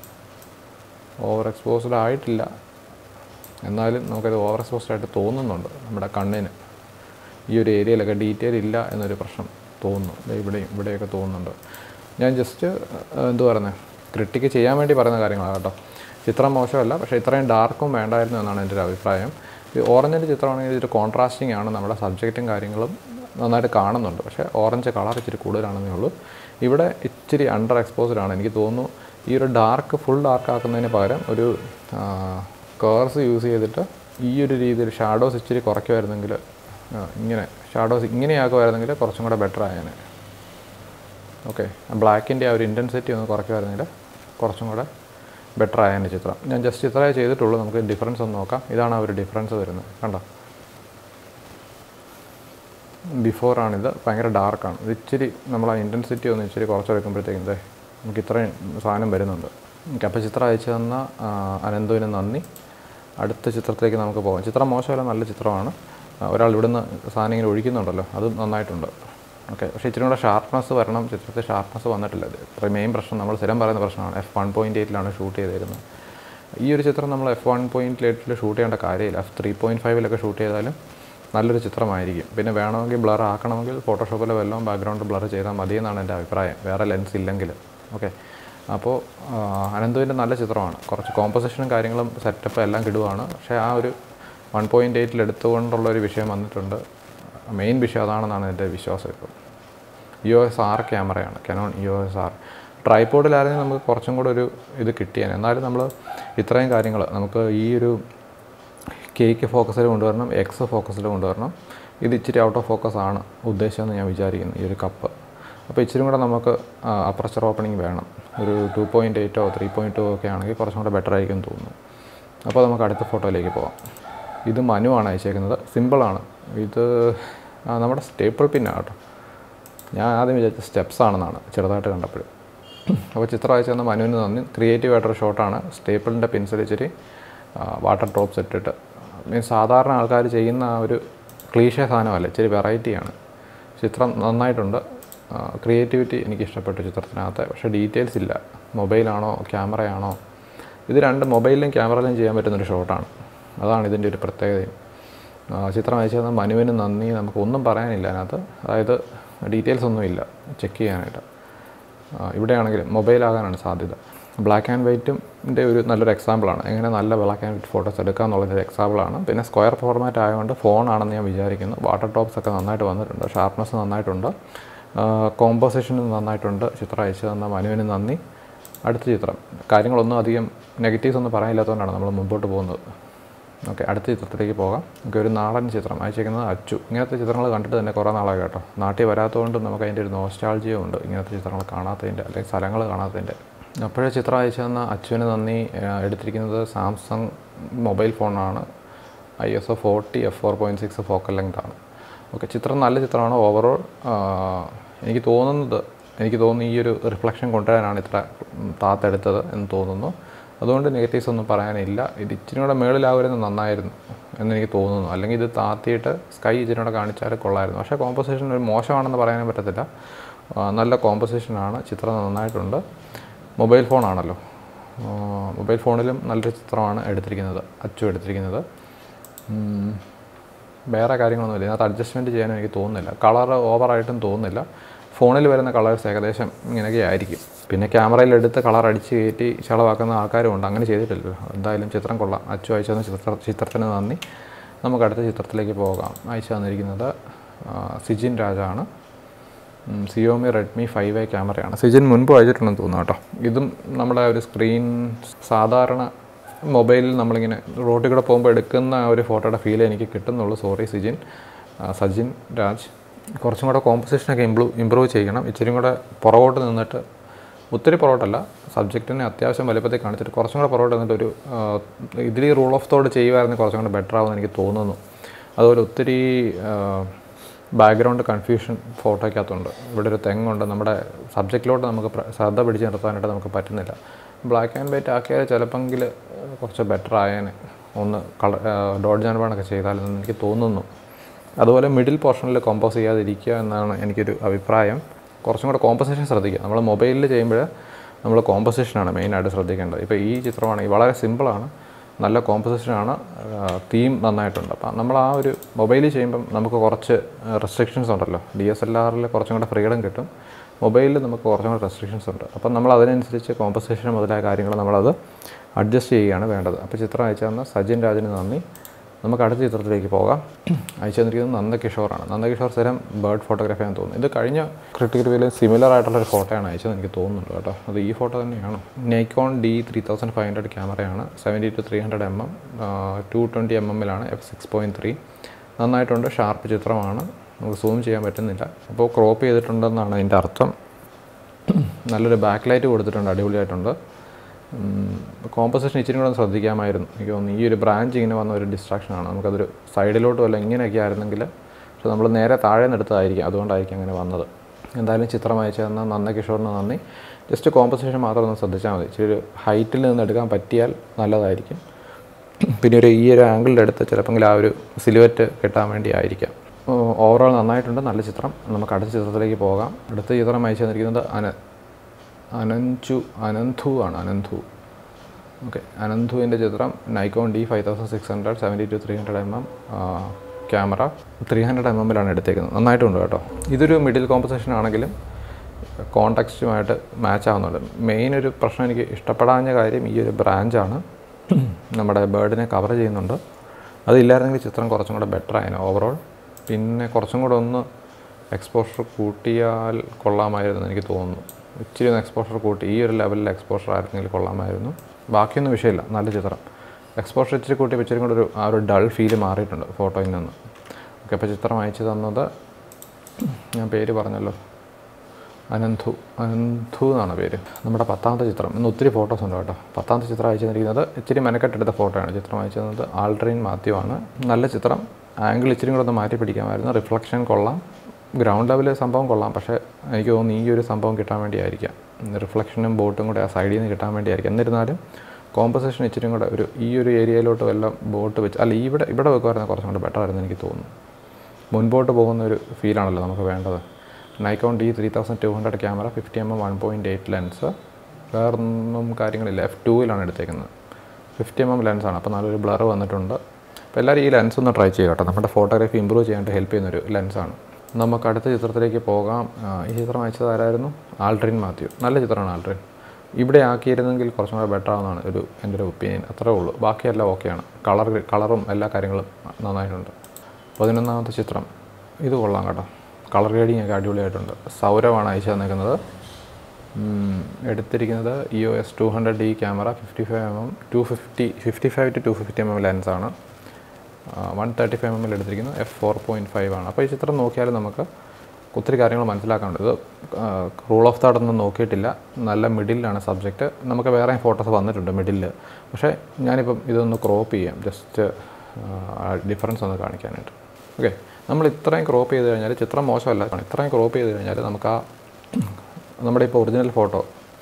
ഓവർ എക്സ്പോസ്ഡ് ആയിട്ടില്ല, എന്നാലും നമുക്കത് ഓവർ എക്സ്പോസ്ഡ് ആയിട്ട് തോന്നുന്നുണ്ട്. നമ്മുടെ കണ്ണിന് ഈ ഒരു ഏരിയയിലൊക്കെ ഡീറ്റെയിൽ ഇല്ല എന്നൊരു പ്രശ്നം തോന്നുന്നു. ഇവിടെയും ഇവിടെയൊക്കെ തോന്നുന്നുണ്ട്. ഞാൻ ജസ്റ്റ് എന്തു പറയുന്നത് ക്രിട്ടിക്ക് ചെയ്യാൻ വേണ്ടി പറയുന്ന കാര്യങ്ങളാണ് കേട്ടോ. ചിത്രം മോശമല്ല, പക്ഷേ ഇത്രയും ഡാർക്കും വേണ്ടായിരുന്നു എന്നാണ് എൻ്റെ ഒരു അഭിപ്രായം. ഈ ഓറഞ്ചിൻ്റെ ചിത്രമാണെങ്കിൽ ഇതൊരു കോൺട്രാസ്റ്റിംഗ് ആണ്. നമ്മുടെ സബ്ജക്റ്റും കാര്യങ്ങളും നന്നായിട്ട് കാണുന്നുണ്ട്. പക്ഷേ ഓറഞ്ച് കളർ ഇച്ചിരി കൂടുതലാണെന്നേ ഉള്ളൂ. ഇവിടെ ഇച്ചിരി അണ്ടർ എക്സ്പോസ്ഡ് ആണ്. എനിക്ക് തോന്നുന്നു ഈ ഒരു ഡാർക്ക് ഫുൾ ഡാർക്ക് ആക്കുന്നതിന് പകരം ഒരു കേർസ് യൂസ് ചെയ്തിട്ട് ഈ ഒരു രീതിയിൽ ഷാഡോസ് ഇച്ചിരി കുറയ്ക്കുമായിരുന്നെങ്കിൽ, ഇങ്ങനെ ഷാഡോസ് ഇങ്ങനെയാക്കുമായിരുന്നെങ്കിൽ കുറച്ചും കൂടെ ബെറ്റർ ആയേനെ. ഓക്കെ, ബ്ലാക്കിൻ്റെ ആ ഒരു ഇൻറ്റൻസിറ്റി ഒന്ന് കുറയ്ക്കുമായിരുന്നെങ്കിൽ കുറച്ചും കൂടെ ബെറ്റർ ആയേനെ ചിത്രം. ഞാൻ ജസ്റ്റ് ഇത്രയേ ചെയ്തിട്ടുള്ളൂ. നമുക്ക് ഡിഫറൻസ് ഒന്ന് നോക്കാം. ഇതാണ് ആ ഒരു ഡിഫറൻസ് വരുന്നത്. കണ്ടോ, ബിഫോറാണിത്. ഭയങ്കര ഡാർക്കാണ്. ഇത് ഇച്ചിരി നമ്മൾ ആ ഇൻറ്റൻസിറ്റി ഒന്ന് ഇച്ചിരി കുറച്ച് വയ്ക്കുമ്പോഴത്തേക്കും ഇതേ നമുക്ക് ഇത്രയും സാധനം വരുന്നുണ്ട്. ഓക്കെ, അപ്പോൾ ചിത്രം അയച്ചു തന്ന അനന്തുവിന് നന്ദി. അടുത്ത ചിത്രത്തിലേക്ക് നമുക്ക് പോകാം. ചിത്രം മോശമല്ല, നല്ല ചിത്രമാണ്. ഒരാൾ ഇവിടുന്ന് സാധനം ഇങ്ങനെ ഒഴിക്കുന്നുണ്ടല്ലോ, അത് നന്നായിട്ടുണ്ട്. ഓക്കെ, പക്ഷേ ഇച്ചിരി കൂടെ ഷാർപ്നെസ് വരണം. ചിത്രത്തിൽ ഷാർപ്നെസ് വന്നിട്ടില്ല. ഇത് മെയിൻ പ്രശ്നം നമ്മൾ സ്ഥിരം പറയുന്ന പ്രശ്നമാണ്. എഫ് വൺ പോയിൻറ്റ് എയ്റ്റിലാണ് ഷൂട്ട് ചെയ്തിരുന്നത്. ഈ ഒരു ചിത്രം നമ്മൾ എഫ് വൺ പോയിൻറ്റ് എയ്റ്റിൽ ഷൂട്ട് ചെയ്യേണ്ട കാര്യമില്ല. എഫ് ത്രീ പോയിൻറ്റ് ഫൈവിലൊക്കെ ഷൂട്ട് ചെയ്താലും നല്ലൊരു ചിത്രമായിരിക്കും. പിന്നെ വേണമെങ്കിൽ ബ്ലർ ആക്കണമെങ്കിൽ ഫോട്ടോഷോപ്പിലെ വല്ലതും ബാക്ക്ഗ്രൗണ്ട് ബ്ലർ ചെയ്താൽ മതിയെന്നാണ് എൻ്റെ അഭിപ്രായം, വേറെ ലെൻസ് ഇല്ലെങ്കിൽ. ഓക്കെ, അപ്പോൾ അനന്തുവിൻ്റെ നല്ല ചിത്രമാണ്. കുറച്ച് കോമ്പോസിഷനും കാര്യങ്ങളും സെറ്റപ്പ് എല്ലാം കിടുവാണ്. പക്ഷേ ആ ഒരു വൺ പോയിൻറ്റ് എയ്റ്റിൽ എടുത്തുകൊണ്ടുള്ളൊരു വിഷയം വന്നിട്ടുണ്ട്. മെയിൻ വിഷയം അതാണെന്നാണ് എൻ്റെ വിശ്വാസം. ഇപ്പോൾ ഇ ഒ എസ് ആർ ക്യാമറയാണ്, Canon E O S R. ട്രൈപോഡിലായിരുന്നു നമുക്ക് കുറച്ചും കൂടെ ഒരു ഇത് കിട്ടിയാൽ. എന്നാലും നമ്മൾ ഇത്രയും കാര്യങ്ങൾ നമുക്ക് ഈ ഒരു കേക്ക് ഫോക്കസിൽ കൊണ്ടുവരണം, എക്സ് ഫോക്കസിൽ കൊണ്ടുവരണം. ഇത് ഇച്ചിരി ഔട്ട് ഓഫ് ഫോക്കസ് ആണ് ഉദ്ദേശമെന്ന് ഞാൻ വിചാരിക്കുന്നു, ഈ ഒരു കപ്പ്. അപ്പോൾ ഇച്ചിരി കൂടെ നമുക്ക് അപ്പർച്ചർ ഓപ്പണിംഗ് വേണം. ഒരു ടു പോയിൻറ്റ് എയ്റ്റോ ത്രീ പോയിൻറ്റ് ടു ഒക്കെ ആണെങ്കിൽ കുറച്ചും കൂടെ ബെറ്റർ ആയിരിക്കും തോന്നുന്നു. അപ്പോൾ നമുക്ക് അടുത്ത ഫോട്ടോയിലേക്ക് പോകാം. ഇത് മനുവാണ് അയച്ചേക്കുന്നത്. സിമ്പിളാണ്. ഇത് നമ്മുടെ സ്റ്റേപ്പിൾ പിന്നാണ് കേട്ടോ. ഞാൻ ആദ്യം വിചാരിച്ച സ്റ്റെപ്സ് ആണെന്നാണ് ചെറുതായിട്ട് കണ്ടപ്പോൾ. അപ്പോൾ ചിത്രം അയച്ചു തന്ന മനുവിന് നന്ദി. ക്രിയേറ്റീവായിട്ടൊരു ഷോട്ടാണ്. സ്റ്റേപ്പിളിൻ്റെ പെൻസിൽ ഇച്ചിരി വാട്ടർ ഡ്രോപ്സ് ഇട്ടിട്ട്, മീൻസ് സാധാരണ ആൾക്കാർ ചെയ്യുന്ന ആ ഒരു ക്ലീഷേ സാധനമല്ല, ഇച്ചിരി വെറൈറ്റിയാണ്. ചിത്രം നന്നായിട്ടുണ്ട്. ക്രിയേറ്റിവിറ്റി എനിക്ക് ഇഷ്ടപ്പെട്ടു ചിത്രത്തിനകത്ത്. പക്ഷേ ഡീറ്റെയിൽസ് ഇല്ല. മൊബൈലാണോ ക്യാമറയാണോ? ഇത് രണ്ട് മൊബൈലിലും ക്യാമറയിലും ചെയ്യാൻ പറ്റുന്നൊരു ഷോട്ടാണ്. അതാണ് ഇതിൻ്റെ ഒരു പ്രത്യേകതയും. ചിത്രം അയച്ചു തന്ന മനുവിന് നന്ദി. നമുക്കൊന്നും പറയാനില്ല അതിനകത്ത്, അതായത് ഡീറ്റെയിൽസ് ഒന്നുമില്ല ചെക്ക് ചെയ്യാനായിട്ട്. ഇവിടെയാണെങ്കിലും മൊബൈലാകാനാണ് സാധ്യത. ബ്ലാക്ക് ആൻഡ് വൈറ്റിൻ്റെ ഒരു നല്ലൊരു എക്സാമ്പിളാണ്, എങ്ങനെ നല്ല ബ്ലാക്ക് ആൻഡ് വൈറ്റ് ഫോട്ടോസ് എടുക്കുക എന്നുള്ളൊരു എക്സാമ്പിളാണ്. പിന്നെ സ്ക്വയർ ഫോർമാറ്റ് ആയതുകൊണ്ട് ഫോണാണെന്ന് ഞാൻ വിചാരിക്കുന്നു. വാട്ടർ ടോപ്സ് ഒക്കെ നന്നായിട്ട് വന്നിട്ടുണ്ട്, ഷാർപ്നെസ് നന്നായിട്ടുണ്ട്, കോമ്പോസിഷനും നന്നായിട്ടുണ്ട്. ചിത്രം അയച്ചു തന്ന മനുവിന് നന്ദി. അടുത്ത ചിത്രം, കാര്യങ്ങളൊന്നും അധികം നെഗറ്റീവ്സ് ഒന്നും പറയാനില്ലാത്തതുകൊണ്ടാണ് നമ്മൾ മുമ്പോട്ട് പോകുന്നത്. ഓക്കെ, അടുത്ത ചിത്രത്തിലേക്ക് പോകാം. നമുക്ക് ഒരു നാടൻ ചിത്രം അയച്ചേക്കുന്നത് അച്ചു. ഇങ്ങനത്തെ ചിത്രങ്ങൾ കണ്ടിട്ട് തന്നെ കുറേ നാളായി കേട്ടോ. നാട്ടിൽ വരാത്തതുകൊണ്ട് നമുക്ക് അതിൻ്റെ ഒരു നോസ്റ്റാൾജിയ ഉണ്ട്, ഇങ്ങനത്തെ ചിത്രങ്ങൾ കാണാത്തതിൻ്റെ അല്ലെങ്കിൽ സ്ഥലങ്ങൾ കാണാത്തതിൻ്റെ. അപ്പോഴേ ചിത്രം അയച്ചു തന്ന അച്ചുവിന് നന്ദി. എടുത്തിരിക്കുന്നത് സാംസങ് മൊബൈൽ ഫോണാണ്. I S O forty F four point six focal length ആണ്. ഓക്കെ, ചിത്രം നല്ല ചിത്രമാണ്. ഓവറോൾ എനിക്ക് തോന്നുന്നത് എനിക്ക് തോന്നുന്നു ഈ ഒരു റിഫ്ലക്ഷൻ കൊണ്ടുവരാനാണ് ഇത്ര താത്തെടുത്തത് എന്ന് തോന്നുന്നു. അതുകൊണ്ട് നെഗറ്റീവ്സ് ഒന്നും പറയാനില്ല. ഇത് ഇച്ചിരി കൂടെ മേളിലാവരുന്നത് നന്നായിരുന്നു എന്നെനിക്ക് തോന്നുന്നു. അല്ലെങ്കിൽ ഇത് താത്തിയിട്ട് സ്കൈ ഇച്ചിരി കൂടെ കാണിച്ചാൽ കൊള്ളായിരുന്നു. പക്ഷേ കോമ്പോസിഷൻ ഒരു മോശമാണെന്ന് പറയാനും പറ്റത്തില്ല, നല്ല കോമ്പോസിഷനാണ്. ചിത്രം നന്നായിട്ടുണ്ട്. മൊബൈൽ ഫോണാണല്ലോ, മൊബൈൽ ഫോണിലും നല്ലൊരു ചിത്രമാണ് എടുത്തിരിക്കുന്നത്, അച്ചു എടുത്തിരിക്കുന്നത്. വേറെ കാര്യങ്ങളൊന്നുമില്ല, ഇതിനകത്ത് അഡ്ജസ്റ്റ്മെൻറ്റ് ചെയ്യാനും എനിക്ക് തോന്നുന്നില്ല. കളർ ഓവറായിട്ടും തോന്നുന്നില്ല. ഫോണിൽ വരുന്ന കളേഴ്സ് ഏകദേശം ഇങ്ങനെയൊക്കെ ആയിരിക്കും. പിന്നെ ക്യാമറയിലെടുത്ത് കളർ അടിച്ച് കയറ്റി ചളവാക്കുന്ന ആൾക്കാരുമുണ്ട്, അങ്ങനെ ചെയ്തിട്ടില്ലല്ലോ. എന്തായാലും ചിത്രം കൊള്ളാം. അച്ചു അയച്ചു തന്ന ചിത്ര ചിത്രത്തിന് നന്ദി. നമുക്ക് അടുത്ത ചിത്രത്തിലേക്ക് പോകാം. അയച്ചു തന്നിരിക്കുന്നത് സിജിൻ രാജാണ്. സിയോമി റെഡ്മി ഫൈവ് എ ക്യാമറയാണ്. സിജിൻ മുൻപ് അയച്ചിട്ടുണ്ടെന്ന് തോന്നുന്നു കേട്ടോ. ഇതും നമ്മുടെ ഒരു സ്ക്രീൻ സാധാരണ മൊബൈലിൽ നമ്മളിങ്ങനെ റോട്ടിൽ കൂടെ പോകുമ്പോൾ എടുക്കുന്ന ഒരു ഫോട്ടോയുടെ ഫീൽ എനിക്ക് കിട്ടുന്നുള്ളൂ. സോറി സിജിൻ, സജിൻ രാജ്. കുറച്ചും കൂടെ കോമ്പോസിഷനൊക്കെ ഇംപ്രൂവ് ഇമ്പ്രൂവ് ചെയ്യണം. ഇച്ചിരി കൂടെ പുറകോട്ട് നിന്നിട്ട്, ഒത്തിരി പുറകോട്ടല്ല, സബ്ജക്റ്റിനെ അത്യാവശ്യം വലുപ്പത്തിൽ കാണിച്ചിട്ട് കുറച്ചും കൂടെ പുറകോട്ട് നിന്നിട്ട് ഒരു ഇതിൽ റൂൾ ഓഫ് തോട്ട് ചെയ്യുമായിരുന്നു കുറച്ചും കൂടെ ബെറ്റർ ആവുമെന്ന് എനിക്ക് തോന്നുന്നു. അതുപോലെ ഒത്തിരി ബാക്ക്ഗ്രൗണ്ട് കൺഫ്യൂഷൻ ഫോട്ടോയ്ക്കകത്തുണ്ട്. ഇവിടെ ഒരു തെങ്ങുണ്ട്, നമ്മുടെ സബ്ജക്റ്റിലോട്ട് നമുക്ക് ശ്രദ്ധ പിടിച്ച് നിർത്താനായിട്ട് നമുക്ക് പറ്റുന്നില്ല. ബ്ലാക്ക് ആൻഡ് വൈറ്റ് ആക്കിയാൽ ചിലപ്പെങ്കിൽ കുറച്ച് ബെറ്റർ ആയേനെ, ഒന്ന് കളർ ഡോട്ട് ജാൻബാണൊക്കെ ചെയ്താലെന്ന് എനിക്ക് തോന്നുന്നു. അതുപോലെ മിഡിൽ പോർഷനിൽ കോമ്പോസ് ചെയ്യാതിരിക്കുക എന്നാണ് എനിക്കൊരു അഭിപ്രായം. കുറച്ചും കൂടെ കോമ്പോസിഷൻ ശ്രദ്ധിക്കുക. നമ്മൾ മൊബൈലിൽ ചെയ്യുമ്പോൾ നമ്മൾ കോമ്പോസിഷനാണ് മെയിനായിട്ട് ശ്രദ്ധിക്കേണ്ടത്. ഇപ്പോൾ ഈ ചിത്രമാണെങ്കിൽ വളരെ സിമ്പിളാണ്, നല്ല കോമ്പോസിഷനാണ്, തീം നന്നായിട്ടുണ്ട്. അപ്പം നമ്മൾ ആ ഒരു മൊബൈലിൽ ചെയ്യുമ്പം നമുക്ക് കുറച്ച് റെസ്ട്രിക്ഷൻസ് ഉണ്ടല്ലോ. ഡി എസ് എൽ ആറിൽ കുറച്ചും കൂടെ ഫ്രീഡം കിട്ടും, മൊബൈലിൽ നമുക്ക് കുറച്ചും കൂടെ റെസ്ട്രിക്ഷൻസ് ഉണ്ട്. അപ്പം നമ്മൾ അതിനനുസരിച്ച് കോമ്പോസിഷൻ മുതലായ കാര്യങ്ങൾ നമ്മളത് അഡ്ജസ്റ്റ് ചെയ്യുകയാണ് വേണ്ടത്. അപ്പോൾ ചിത്രം അയച്ചു തന്ന സജിൻ രാജിന് നന്ദി. നമുക്ക് അടുത്ത ചിത്രത്തിലേക്ക് പോകാം. അയച്ചു തന്നിരിക്കുന്നത് നന്ദകിഷോറാണ്. നന്ദകിഷോർ സ്ഥിരം ബേർഡ് ഫോട്ടോഗ്രാഫിയാണെന്ന് തോന്നുന്നു. ഇത് കഴിഞ്ഞ ക്രിട്ടിക്കൽ റിവ്യൂവിൽ സിമിലർ ആയിട്ടുള്ളൊരു ഫോട്ടോയാണ് അയച്ചത് എനിക്ക് തോന്നുന്നുണ്ട് കേട്ടോ. അത് ഈ ഫോട്ടോ തന്നെയാണ്. Nikon D three thousand five hundred ക്യാമറയാണ്. Seventy to three hundred M M to twenty M എമ്മിലാണ്, എഫ് സിക്സ് പോയിൻറ്റ് ത്രീ. നന്നായിട്ടുണ്ട്, ഷാർപ്പ് ചിത്രമാണ്, നമുക്ക് സൂം ചെയ്യാൻ പറ്റുന്നില്ല. അപ്പോൾ ക്രോപ്പ് ചെയ്തിട്ടുണ്ടെന്നാണ് അതിൻ്റെ അർത്ഥം. നല്ലൊരു ബാക്ക് ലൈറ്റ് കൊടുത്തിട്ടുണ്ട്, അടിപൊളിയായിട്ടുണ്ട്. കോമ്പോസിഷൻ ഇച്ചിരി കൂടെ ശ്രദ്ധിക്കാമായിരുന്നു എനിക്ക് തോന്നുന്നു. ഈ ഒരു ബ്രാഞ്ച് ഇങ്ങനെ വന്ന ഒരു ഡിസ്ട്രാക്ഷനാണ്. നമുക്കതൊരു സൈഡിലോട്ടും അല്ല ഇങ്ങനെയൊക്കെ ആയിരുന്നെങ്കിൽ, പക്ഷെ നമ്മൾ നേരെ താഴെ നിന്ന് എടുത്തതായിരിക്കും, അതുകൊണ്ടായിരിക്കും അങ്ങനെ വന്നത്. എന്തായാലും ചിത്രം അയച്ചു തന്ന നന്ദകിഷോറിന് നന്ദി. ജസ്റ്റ് കോമ്പോസിഷൻ മാത്രം ഒന്ന് ശ്രദ്ധിച്ചാൽ മതി. ഇച്ചിരി ഒരു ഹൈറ്റിൽ നിന്ന് എടുക്കാൻ പറ്റിയാൽ നല്ലതായിരിക്കും. പിന്നെ ഒരു ഈ ഒരു ആംഗിളിൻ്റെ അടുത്ത് ചിലപ്പോൾ ആ ഒരു സിലുവറ്റ് കിട്ടാൻ വേണ്ടി ആയിരിക്കാം. ഓവറോൾ നന്നായിട്ടുണ്ട്, നല്ല ചിത്രം. നമുക്ക് അടുത്ത ചിത്രത്തിലേക്ക് പോകാം. അടുത്ത ചിത്രം അയച്ചു തന്നിരിക്കുന്നത് അന അനന്തു അനന്തു ആണ് അനന്തു ഓക്കെ, അനന്തുവിൻ്റെ ചിത്രം Nikon D five thousand six hundred seventy to three hundred M M camera. Three hundred M എമ്മിലാണ് എടുത്തേക്കുന്നത്. നന്നായിട്ടുണ്ട് കേട്ടോ. ഇതൊരു മിഡിൽ കോമ്പോസിഷൻ ആണെങ്കിലും കോൺടെക്സ്റ്റുമായിട്ട് മാച്ച് ആവുന്നുണ്ട്. മെയിൻ ഒരു പ്രശ്നം എനിക്ക് ഇഷ്ടപ്പെടാഞ്ഞ കാര്യം ഈ ഒരു ബ്രാഞ്ചാണ്. നമ്മുടെ ബേർഡിനെ കവർ ചെയ്യുന്നുണ്ട്. അതില്ലായിരുന്നെങ്കിൽ ചിത്രം കുറച്ചും കൂടെ ബെറ്റർ ആയിരുന്നു ഓവറോൾ. പിന്നെ കുറച്ചും കൂടെ ഒന്ന് എക്സ്പോഷർ കൂട്ടിയാൽ കൊള്ളാമായിരുന്നു എനിക്ക് തോന്നുന്നു. ഇച്ചിരി ഒന്ന് എക്സ്പോഷർ കൂട്ടി ഈ ഒരു ലെവലിൽ എക്സ്പോഷർ ആയിരുന്നെങ്കിൽ കൊള്ളാമായിരുന്നു. ബാക്കിയൊന്നും വിഷയമില്ല, നല്ല ചിത്രം. എക്സ്പോഷർ ഇച്ചിരി കൂട്ടി ഇച്ചിരി കൂടെ ഒരു ആ ഒരു ഡൾ ഫീല് മാറിയിട്ടുണ്ട് ഫോട്ടോയിൽ നിന്ന്. ഓക്കെ, അപ്പോൾ ചിത്രം അയച്ചു തന്നത് ഞാൻ പേര് പറഞ്ഞല്ലോ, അനന്തു അനന്തു എന്നാണ് പേര്. നമ്മുടെ പത്താമത്തെ ചിത്രം. ഇന്ന് ഒത്തിരി ഫോട്ടോസ് ഉണ്ട് കേട്ടോ. പത്താമത്തെ ചിത്രം അയച്ചു തന്നിരിക്കുന്നത് ഇച്ചിരി മെനക്കെട്ടെടുത്ത ഫോട്ടോയാണ്. ചിത്രം അയച്ചു തന്നത് ആൾട്രീൻ മാത്യു ആണ്. നല്ല ചിത്രം. ആംഗിൾ ഇച്ചിരി കൂടെ ഒന്ന് മാറ്റി പിടിക്കാമായിരുന്നു. റിഫ്ലക്ഷൻ കൊള്ളാം, ഗ്രൗണ്ട് ലെവലിൽ സംഭവം കൊള്ളാം. പക്ഷേ എനിക്ക് തോന്നുന്നു ഈ ഒരു സംഭവം കിട്ടാൻ വേണ്ടിയായിരിക്കാം, റിഫ്ലക്ഷനും ബോട്ടും കൂടെ ആ സൈഡിൽ നിന്ന് കിട്ടാൻ വേണ്ടിയായിരിക്കും. എന്നിരുന്നാലും കോമ്പോസിഷൻ ഇച്ചിരി കൂടെ ഒരു ഈ ഒരു ഏരിയയിലോട്ട് വല്ലതും ബോട്ട് വെച്ച്, അല്ല ഇവിടെ ഇവിടെ വെക്കുമായിരുന്നു കുറച്ചും കൂടെ ബെറ്റർ ആയിരുന്നു എനിക്ക് തോന്നുന്നു. മുൻപോട്ട് പോകുന്ന ഒരു ഫീലാണല്ലോ നമുക്ക് വേണ്ടത്. Nikon D three thousand two hundred camera, fifty M M one point eight lens. വേറൊന്നും കാര്യങ്ങളില്ല. എഫ് ടൂവിലാണ് എടുത്തേക്കുന്നത്. ഫിഫ്റ്റി എം എം ലെൻസാണ്, അപ്പോൾ നല്ലൊരു ബ്ലർ വന്നിട്ടുണ്ട്. അപ്പോൾ എല്ലാവരും ഈ ലെൻസ് ഒന്ന് ട്രൈ ചെയ്യുക കേട്ടോ. നമ്മുടെ ഫോട്ടോഗ്രാഫി ഇമ്പ്രൂവ് ചെയ്യാനായിട്ട് ഹെൽപ്പ് ചെയ്യുന്നൊരു ലെൻസാണ്. നമുക്ക് അടുത്ത ചിത്രത്തിലേക്ക് പോകാം. ഈ ചിത്രം അയച്ചത് ആരായിരുന്നു? ആൾഡ്രിൻ മാത്യു. നല്ല ചിത്രമാണ് ആൾഡ്രിൻ. ഇവിടെ ആക്കിയിരുന്നെങ്കിൽ കുറച്ചും കൂടെ ബെറ്റർ ആവുന്നതാണ് ഒരു എൻ്റെ ഒരു ഒപ്പീനിയൻ. അത്രേ ഉള്ളൂ. ബാക്കിയെല്ലാം ഓക്കെയാണ്. കളർ കളറും എല്ലാ കാര്യങ്ങളും നന്നായിട്ടുണ്ട്. പതിനൊന്നാമത്തെ ചിത്രം ഇത് കൊള്ളാം കേട്ടോ. കളർ ഗ്രേഡിങ് ഒക്കെ അടിപൊളിയായിട്ടുണ്ട്. സൗരവാണ് അയച്ചു തന്നിരിക്കുന്നത്. എടുത്തിരിക്കുന്നത് E O S two hundred D camera, fifty five M M to fifty fifty five to two fifty M M ലെൻസാണ്. One thirty five M L എടുത്തിരിക്കുന്നത് എഫ് ഫോർ പോയിൻറ്റ് ഫൈവ് ആണ്. അപ്പോൾ ഈ ചിത്രം നോക്കിയാൽ നമുക്ക് ഒത്തിരി കാര്യങ്ങൾ മനസ്സിലാക്കാനുണ്ട്. ഇത് റൂൾ ഓഫ് തോട്ട് ഒന്നും നോക്കിയിട്ടില്ല. നല്ല മിഡിലാണ് സബ്ജക്റ്റ്. നമുക്ക് വേറെ ഫോട്ടോസ് വന്നിട്ടുണ്ട് മിഡിൽ. പക്ഷേ ഞാനിപ്പം ഇതൊന്ന് ക്രോപ്പ് ചെയ്യാം, ജസ്റ്റ് ഡിഫറൻസ് ഒന്ന് കാണിക്കാനായിട്ട്. ഓക്കെ, നമ്മൾ ഇത്രയും ക്രോപ്പ് ചെയ്ത് കഴിഞ്ഞാൽ ചിത്രം മോശമല്ല. ഇത്രയും ക്രോപ്പ് ചെയ്ത് കഴിഞ്ഞാൽ നമുക്ക് ആ നമ്മുടെ ഇപ്പോൾ ഒറിജിനൽ ഫോട്ടോ,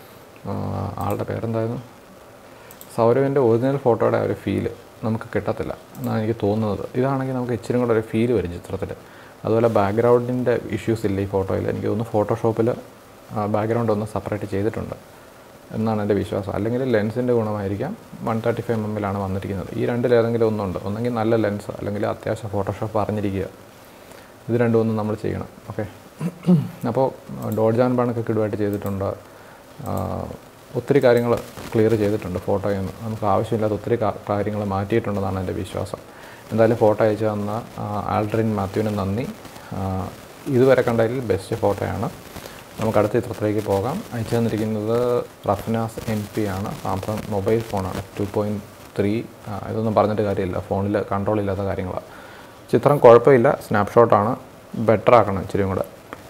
ആളുടെ പേരെന്തായിരുന്നു, സൗരവിൻ്റെ ഒറിജിനൽ ഫോട്ടോയുടെ ഒരു ഫീല് നമുക്ക് കിട്ടത്തില്ല എന്നാണ് എനിക്ക് തോന്നുന്നത്. ഇതാണെങ്കിൽ നമുക്ക് ഇച്ചിരി കൂടെ ഒരു ഫീല് വരും ചിത്രത്തിൽ. അതുപോലെ ബാക്ക്ഗ്രൗണ്ടിൻ്റെ ഇഷ്യൂസ് ഇല്ല ഈ ഫോട്ടോയിൽ. എനിക്ക് തോന്നുന്നു ഫോട്ടോഷോപ്പിൽ ബാക്ക്ഗ്രൗണ്ട് ഒന്ന് സെപ്പറേറ്റ് ചെയ്തിട്ടുണ്ട് എന്നാണ് എൻ്റെ വിശ്വാസം. അല്ലെങ്കിൽ ലെൻസിൻ്റെ ഗുണമായിരിക്കാം. വൺ തേർട്ടി ഫൈവ് എം എമ്മിലാണ് വന്നിരിക്കുന്നത്. ഈ രണ്ടിലേതെങ്കിലും ഒന്നുണ്ട്. ഒന്നെങ്കിൽ നല്ല ലെൻസ്, അല്ലെങ്കിൽ അത്യാവശ്യം ഫോട്ടോഷോപ്പ് അറിഞ്ഞിരിക്കുക. ഇത് രണ്ടും ഒന്നും നമ്മൾ ചെയ്യണം. ഓക്കെ, അപ്പോൾ ഡോഡ്ജ് ആൻഡ് ബേണൊക്കെ കിടുവായിട്ട് ചെയ്തിട്ടുണ്ട്. ഒത്തിരി കാര്യങ്ങൾ ക്ലിയർ ചെയ്തിട്ടുണ്ട് ഫോട്ടോയിൽ നിന്ന്. നമുക്ക് ആവശ്യമില്ലാത്ത ഒത്തിരി കാര്യങ്ങൾ മാറ്റിയിട്ടുണ്ടെന്നാണ് എൻ്റെ വിശ്വാസം. എന്തായാലും ഫോട്ടോ അയച്ചു തന്ന ആൾഡ്രിൻ മാത്യുവിന് നന്ദി. ഇതുവരെ കണ്ടതിൽ ബെസ്റ്റ് ഫോട്ടോയാണ്. നമുക്ക് അടുത്ത ചിത്രത്തിലേക്ക് പോകാം. അയച്ചു തന്നിരിക്കുന്നത് റഫ്നാസ് എം പി ആണ്. സാംസങ് മൊബൈൽ ഫോണാണ്. Two point three. ഇതൊന്നും പറഞ്ഞിട്ട് കാര്യമില്ല, ഫോണിൽ കൺട്രോൾ ഇല്ലാത്ത കാര്യങ്ങളാണ്. ചിത്രം കുഴപ്പമില്ല, സ്നാപ്ഷോട്ടാണ്. ബെറ്റർ ആക്കണം ഇച്ചിരി കൂടെ.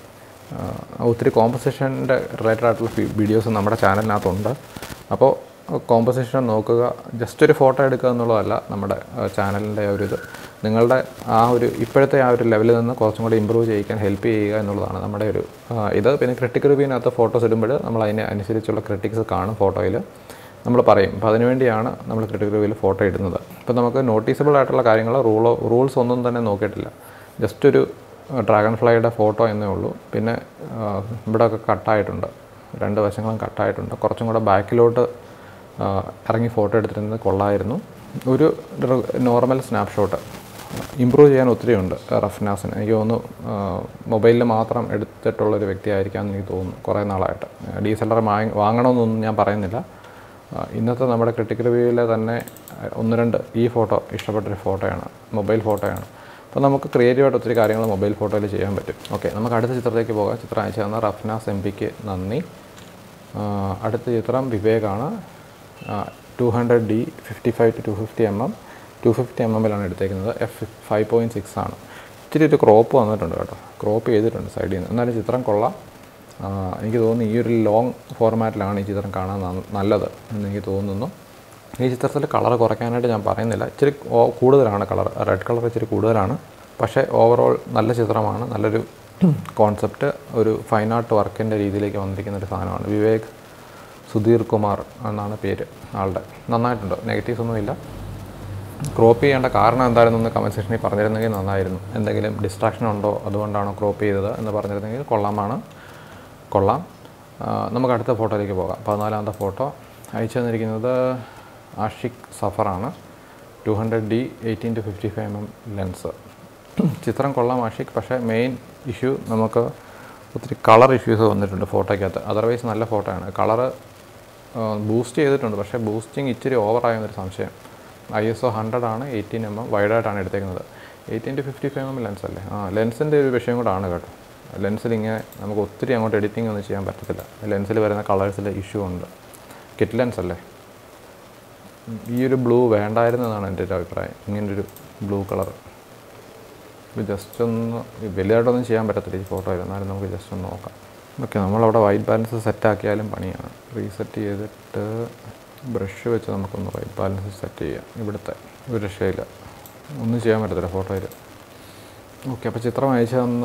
ഒത്തിരി കോമ്പസിഷൻ്റെ റിലേറ്റഡ് ആയിട്ടുള്ള വീഡിയോസ് നമ്മുടെ ചാനലിനകത്തുണ്ട്. അപ്പോൾ കോമ്പസിഷൻ നോക്കുക. ജസ്റ്റ് ഒരു ഫോട്ടോ എടുക്കുക എന്നുള്ളതല്ല നമ്മുടെ ചാനലിൻ്റെ ഒരു ഇത്. നിങ്ങളുടെ ആ ഒരു ഇപ്പോഴത്തെ ആ ഒരു ലെവലിൽ നിന്ന് കുറച്ചും കൂടി ഇമ്പ്രൂവ് ചെയ്യിക്കാൻ ഹെൽപ്പ് ചെയ്യുക എന്നുള്ളതാണ് നമ്മുടെ ഒരു ഇത്. പിന്നെ ക്രിട്ടിക് റിവ്യൂവിനകത്ത് ഫോട്ടോസ് ഇടുമ്പോൾ നമ്മൾ അതിനെ അനുസരിച്ചുള്ള ക്രിട്ടിക്സ് കാണും ഫോട്ടോയിൽ, നമ്മൾ പറയും. അപ്പോൾ അതിനുവേണ്ടിയാണ് നമ്മൾ ക്രിട്ടിക് റിവ്യൂവിൽ ഫോട്ടോ ഇടുന്നത്. ഇപ്പോൾ നമുക്ക് നോട്ടീസബിൾ ആയിട്ടുള്ള കാര്യങ്ങൾ റൂളോ റൂൾസ് ഒന്നും തന്നെ നോക്കിയിട്ടില്ല. ജസ്റ്റ് ഒരു ഡ്രാഗൺ ഫ്ലൈയുടെ ഫോട്ടോ എന്നേ ഉള്ളൂ. പിന്നെ ഇവിടെയൊക്കെ കട്ടായിട്ടുണ്ട്, രണ്ട് വശങ്ങളും കട്ടായിട്ടുണ്ട്. കുറച്ചും കൂടെ ബാക്കിലോട്ട് ഇറങ്ങി ഫോട്ടോ എടുത്തിരുന്നത് കൊള്ളായിരുന്നു. ഒരു നോർമൽ സ്നാപ്ഷോട്ട് ഇമ്പ്രൂവ് ചെയ്യാൻ ഒത്തിരി ഉണ്ട് റഫ്നാസിന്. എനിക്ക് തോന്നുന്നു മൊബൈലിൽ മാത്രം എടുത്തിട്ടുള്ളൊരു വ്യക്തിയായിരിക്കാമെന്ന് എനിക്ക് തോന്നുന്നു. കുറേ നാളായിട്ട് ഡി എസ് എൽ ആർ വാങ്ങണമെന്നൊന്നും ഞാൻ പറയുന്നില്ല. ഇന്നത്തെ നമ്മുടെ ക്രിട്ടിക് റിവ്യൂവിലെ തന്നെ ഒന്ന് രണ്ട് ഈ ഫോട്ടോ ഇഷ്ടപ്പെട്ടൊരു ഫോട്ടോയാണ്, മൊബൈൽ ഫോട്ടോയാണ്. അപ്പോൾ നമുക്ക് ക്രിയേറ്റീവായിട്ട് ഒത്തിരി കാര്യങ്ങൾ മൊബൈൽ ഫോട്ടോയിൽ ചെയ്യാൻ പറ്റും. ഓക്കെ, നമുക്ക് അടുത്ത ചിത്രത്തിലേക്ക് പോകാം. ചിത്രം അയച്ചു തന്ന റഫ്നാസ് എം പിക്ക് നന്ദി. അടുത്ത ചിത്രം വിവേകാണ്. Two hundred D fifty five to two fifty M M to fifty M എമ്മിലാണ് എടുത്തേക്കുന്നത്. എഫ് ഫൈവ് പോയിൻറ്റ് സിക്സ് ആണ്. ഇച്ചിരി ഒരു ക്രോപ്പ് വന്നിട്ടുണ്ട് കേട്ടോ, ക്രോപ്പ് ചെയ്തിട്ടുണ്ട് സൈഡിൽ നിന്ന്. എന്നാലും ചിത്രം കൊള്ളാം. എനിക്ക് തോന്നുന്നു ഈ ഒരു ലോങ് ഫോർമാറ്റിലാണ് ഈ ചിത്രം കാണാൻ നല്ലത് എന്ന് എനിക്ക് തോന്നുന്നു. ഈ ചിത്രത്തിൽ കളർ കുറയ്ക്കാനായിട്ട് ഞാൻ പറയുന്നില്ല. ഇച്ചിരി കൂടുതലാണ് കളർ, റെഡ് കളർ ഇച്ചിരി കൂടുതലാണ്. പക്ഷേ ഓവറോൾ നല്ല ചിത്രമാണ്. നല്ലൊരു കോൺസെപ്റ്റ്, ഒരു ഫൈൻ ആർട്ട് വർക്കിൻ്റെ രീതിയിലേക്ക് വന്നിരിക്കുന്ന ഒരു സാധനമാണ്. വിവേക് സുധീർ കുമാർ എന്നാണ് പേര് ആളുടെ. നന്നായിട്ടുണ്ട്, നെഗറ്റീവ്സ് ഒന്നുമില്ല. ക്രോപ്പ് ചെയ്യേണ്ട കാരണം എന്തായിരുന്നെന്ന് കമൻറ്റ് സെക്ഷനിൽ പറഞ്ഞിരുന്നെങ്കിൽ നന്നായിരുന്നു. എന്തെങ്കിലും ഡിസ്ട്രാക്ഷൻ ഉണ്ടോ, അതുകൊണ്ടാണോ ക്രോപ്പ് ചെയ്തത് എന്ന് പറഞ്ഞിരുന്നെങ്കിൽ കൊള്ളാമാണ്. കൊള്ളാം. നമുക്ക് അടുത്ത ഫോട്ടോയിലേക്ക് പോകാം. പതിനാലാമത്തെ ഫോട്ടോ അയച്ചു തന്നിരിക്കുന്നത് ആഷിഖ് സഫറാണ്. Two hundred D eighteen to fifty five M M lens. ചിത്രം കൊള്ളാം ആഷിഖ്. പക്ഷേ മെയിൻ ഇഷ്യൂ നമുക്ക് ഒത്തിരി കളർ ഇഷ്യൂസ് വന്നിട്ടുണ്ട് ഫോട്ടോയ്ക്കകത്ത്. അതർവൈസ് നല്ല ഫോട്ടോയാണ്. കളറ് ബൂസ്റ്റ് ചെയ്തിട്ടുണ്ട്, പക്ഷേ ബൂസ്റ്റിംഗ് ഇച്ചിരി ഓവറായെന്നൊരു സംശയം. ഐ എസ് ഒ ഹൺഡ്രഡ് ആണ്, എയ്റ്റീൻ എം എം വൈഡായിട്ടാണ് എടുത്തേക്കുന്നത്. Eighteen to fifty five M M lens അല്ലേ? ആ, ലെൻസിൻ്റെ ഒരു വിഷയം കൂടാണ് കേട്ടോ. ലെൻസിൽ ഇങ്ങനെ നമുക്ക് ഒത്തിരി അങ്ങോട്ട് എഡിറ്റിംഗ് ഒന്നും ചെയ്യാൻ പറ്റത്തില്ല. ലെൻസിൽ വരുന്ന കളേഴ്സിൽ ഇഷ്യൂ ഉണ്ട്. കിറ്റ് ലെൻസ് അല്ലേ? ഈ ഒരു ബ്ലൂ വേണ്ടായിരുന്നതാണ് എൻ്റെ ഒരു അഭിപ്രായം. ഇങ്ങനൊരു ബ്ലൂ കളർ ഇത് ജസ്റ്റ് ഒന്ന് വലുതായിട്ടൊന്നും ചെയ്യാൻ പറ്റത്തില്ല ഈ ഫോട്ടോയിൽ. എന്നാലും നമുക്ക് ജസ്റ്റ് ഒന്ന് നോക്കാം. ഓക്കെ, നമ്മളവിടെ വൈറ്റ് ബാലൻസ് സെറ്റാക്കിയാലും പണിയാണ്. റീസെറ്റ് ചെയ്തിട്ട് ബ്രഷ് വെച്ച് നമുക്കൊന്ന് വൈറ്റ് ബാലൻസ് സെറ്റ് ചെയ്യാം. ഇവിടുത്തെ ഒരു രക്ഷയില്ല, ഒന്നും ചെയ്യാൻ പറ്റത്തില്ല ഫോട്ടോയിൽ. ഓക്കെ, അപ്പോൾ ചിത്രം അയച്ചു തന്ന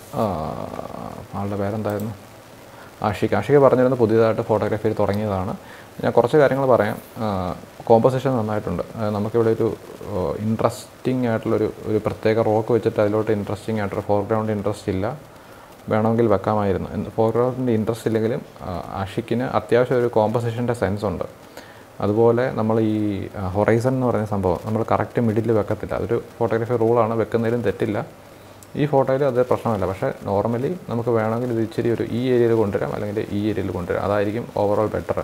ആളുടെ പേരെന്തായിരുന്നു? ആഷിഖ്. ആഷിഖ് പറഞ്ഞിരുന്ന പുതിയതായിട്ട് ഫോട്ടോഗ്രാഫിയിൽ തുടങ്ങിയതാണ്. ഞാൻ കുറച്ച് കാര്യങ്ങൾ പറയാം. കോമ്പോസിഷൻ നന്നായിട്ടുണ്ട്. നമുക്കിവിടെ ഒരു ഇൻട്രസ്റ്റിംഗ് ആയിട്ടുള്ളൊരു ഒരു പ്രത്യേക റോക്ക് വെച്ചിട്ട് അതിലോട്ട് ഇൻട്രസ്റ്റിംഗ് ആയിട്ടൊരു ഫോർഗ്രൗണ്ട് ഇൻട്രസ്റ്റ് ഇല്ല. വേണമെങ്കിൽ വെക്കാമായിരുന്നു. ഫോർഗ്രൗണ്ടിൻ്റെ ഇൻട്രസ്റ്റ് ഇല്ലെങ്കിലും ആഷിക്കിന് അത്യാവശ്യം ഒരു കോമ്പോസിഷൻ്റെ സെൻസ് ഉണ്ട്. അതുപോലെ നമ്മൾ ഈ ഹൊറൈസൺ എന്ന് പറയുന്ന സംഭവം നമ്മൾ കറക്റ്റ് മിഡിൽ വെക്കത്തില്ല. അതൊരു ഫോട്ടോഗ്രാഫി റൂളാണ്, വെക്കുന്നതിലും തെറ്റില്ല. ഈ ഫോട്ടോയിൽ അത് പ്രശ്നമല്ല. പക്ഷേ നോർമലി നമുക്ക് വേണമെങ്കിൽ ഇത് ഇച്ചിരി ഒരു ഈ ഏരിയയിൽ കൊണ്ടുവരാം, അല്ലെങ്കിൽ ഈ ഏരിയയിൽ കൊണ്ടുവരാം. അതായിരിക്കും ഓവറോൾ ബെറ്റർ.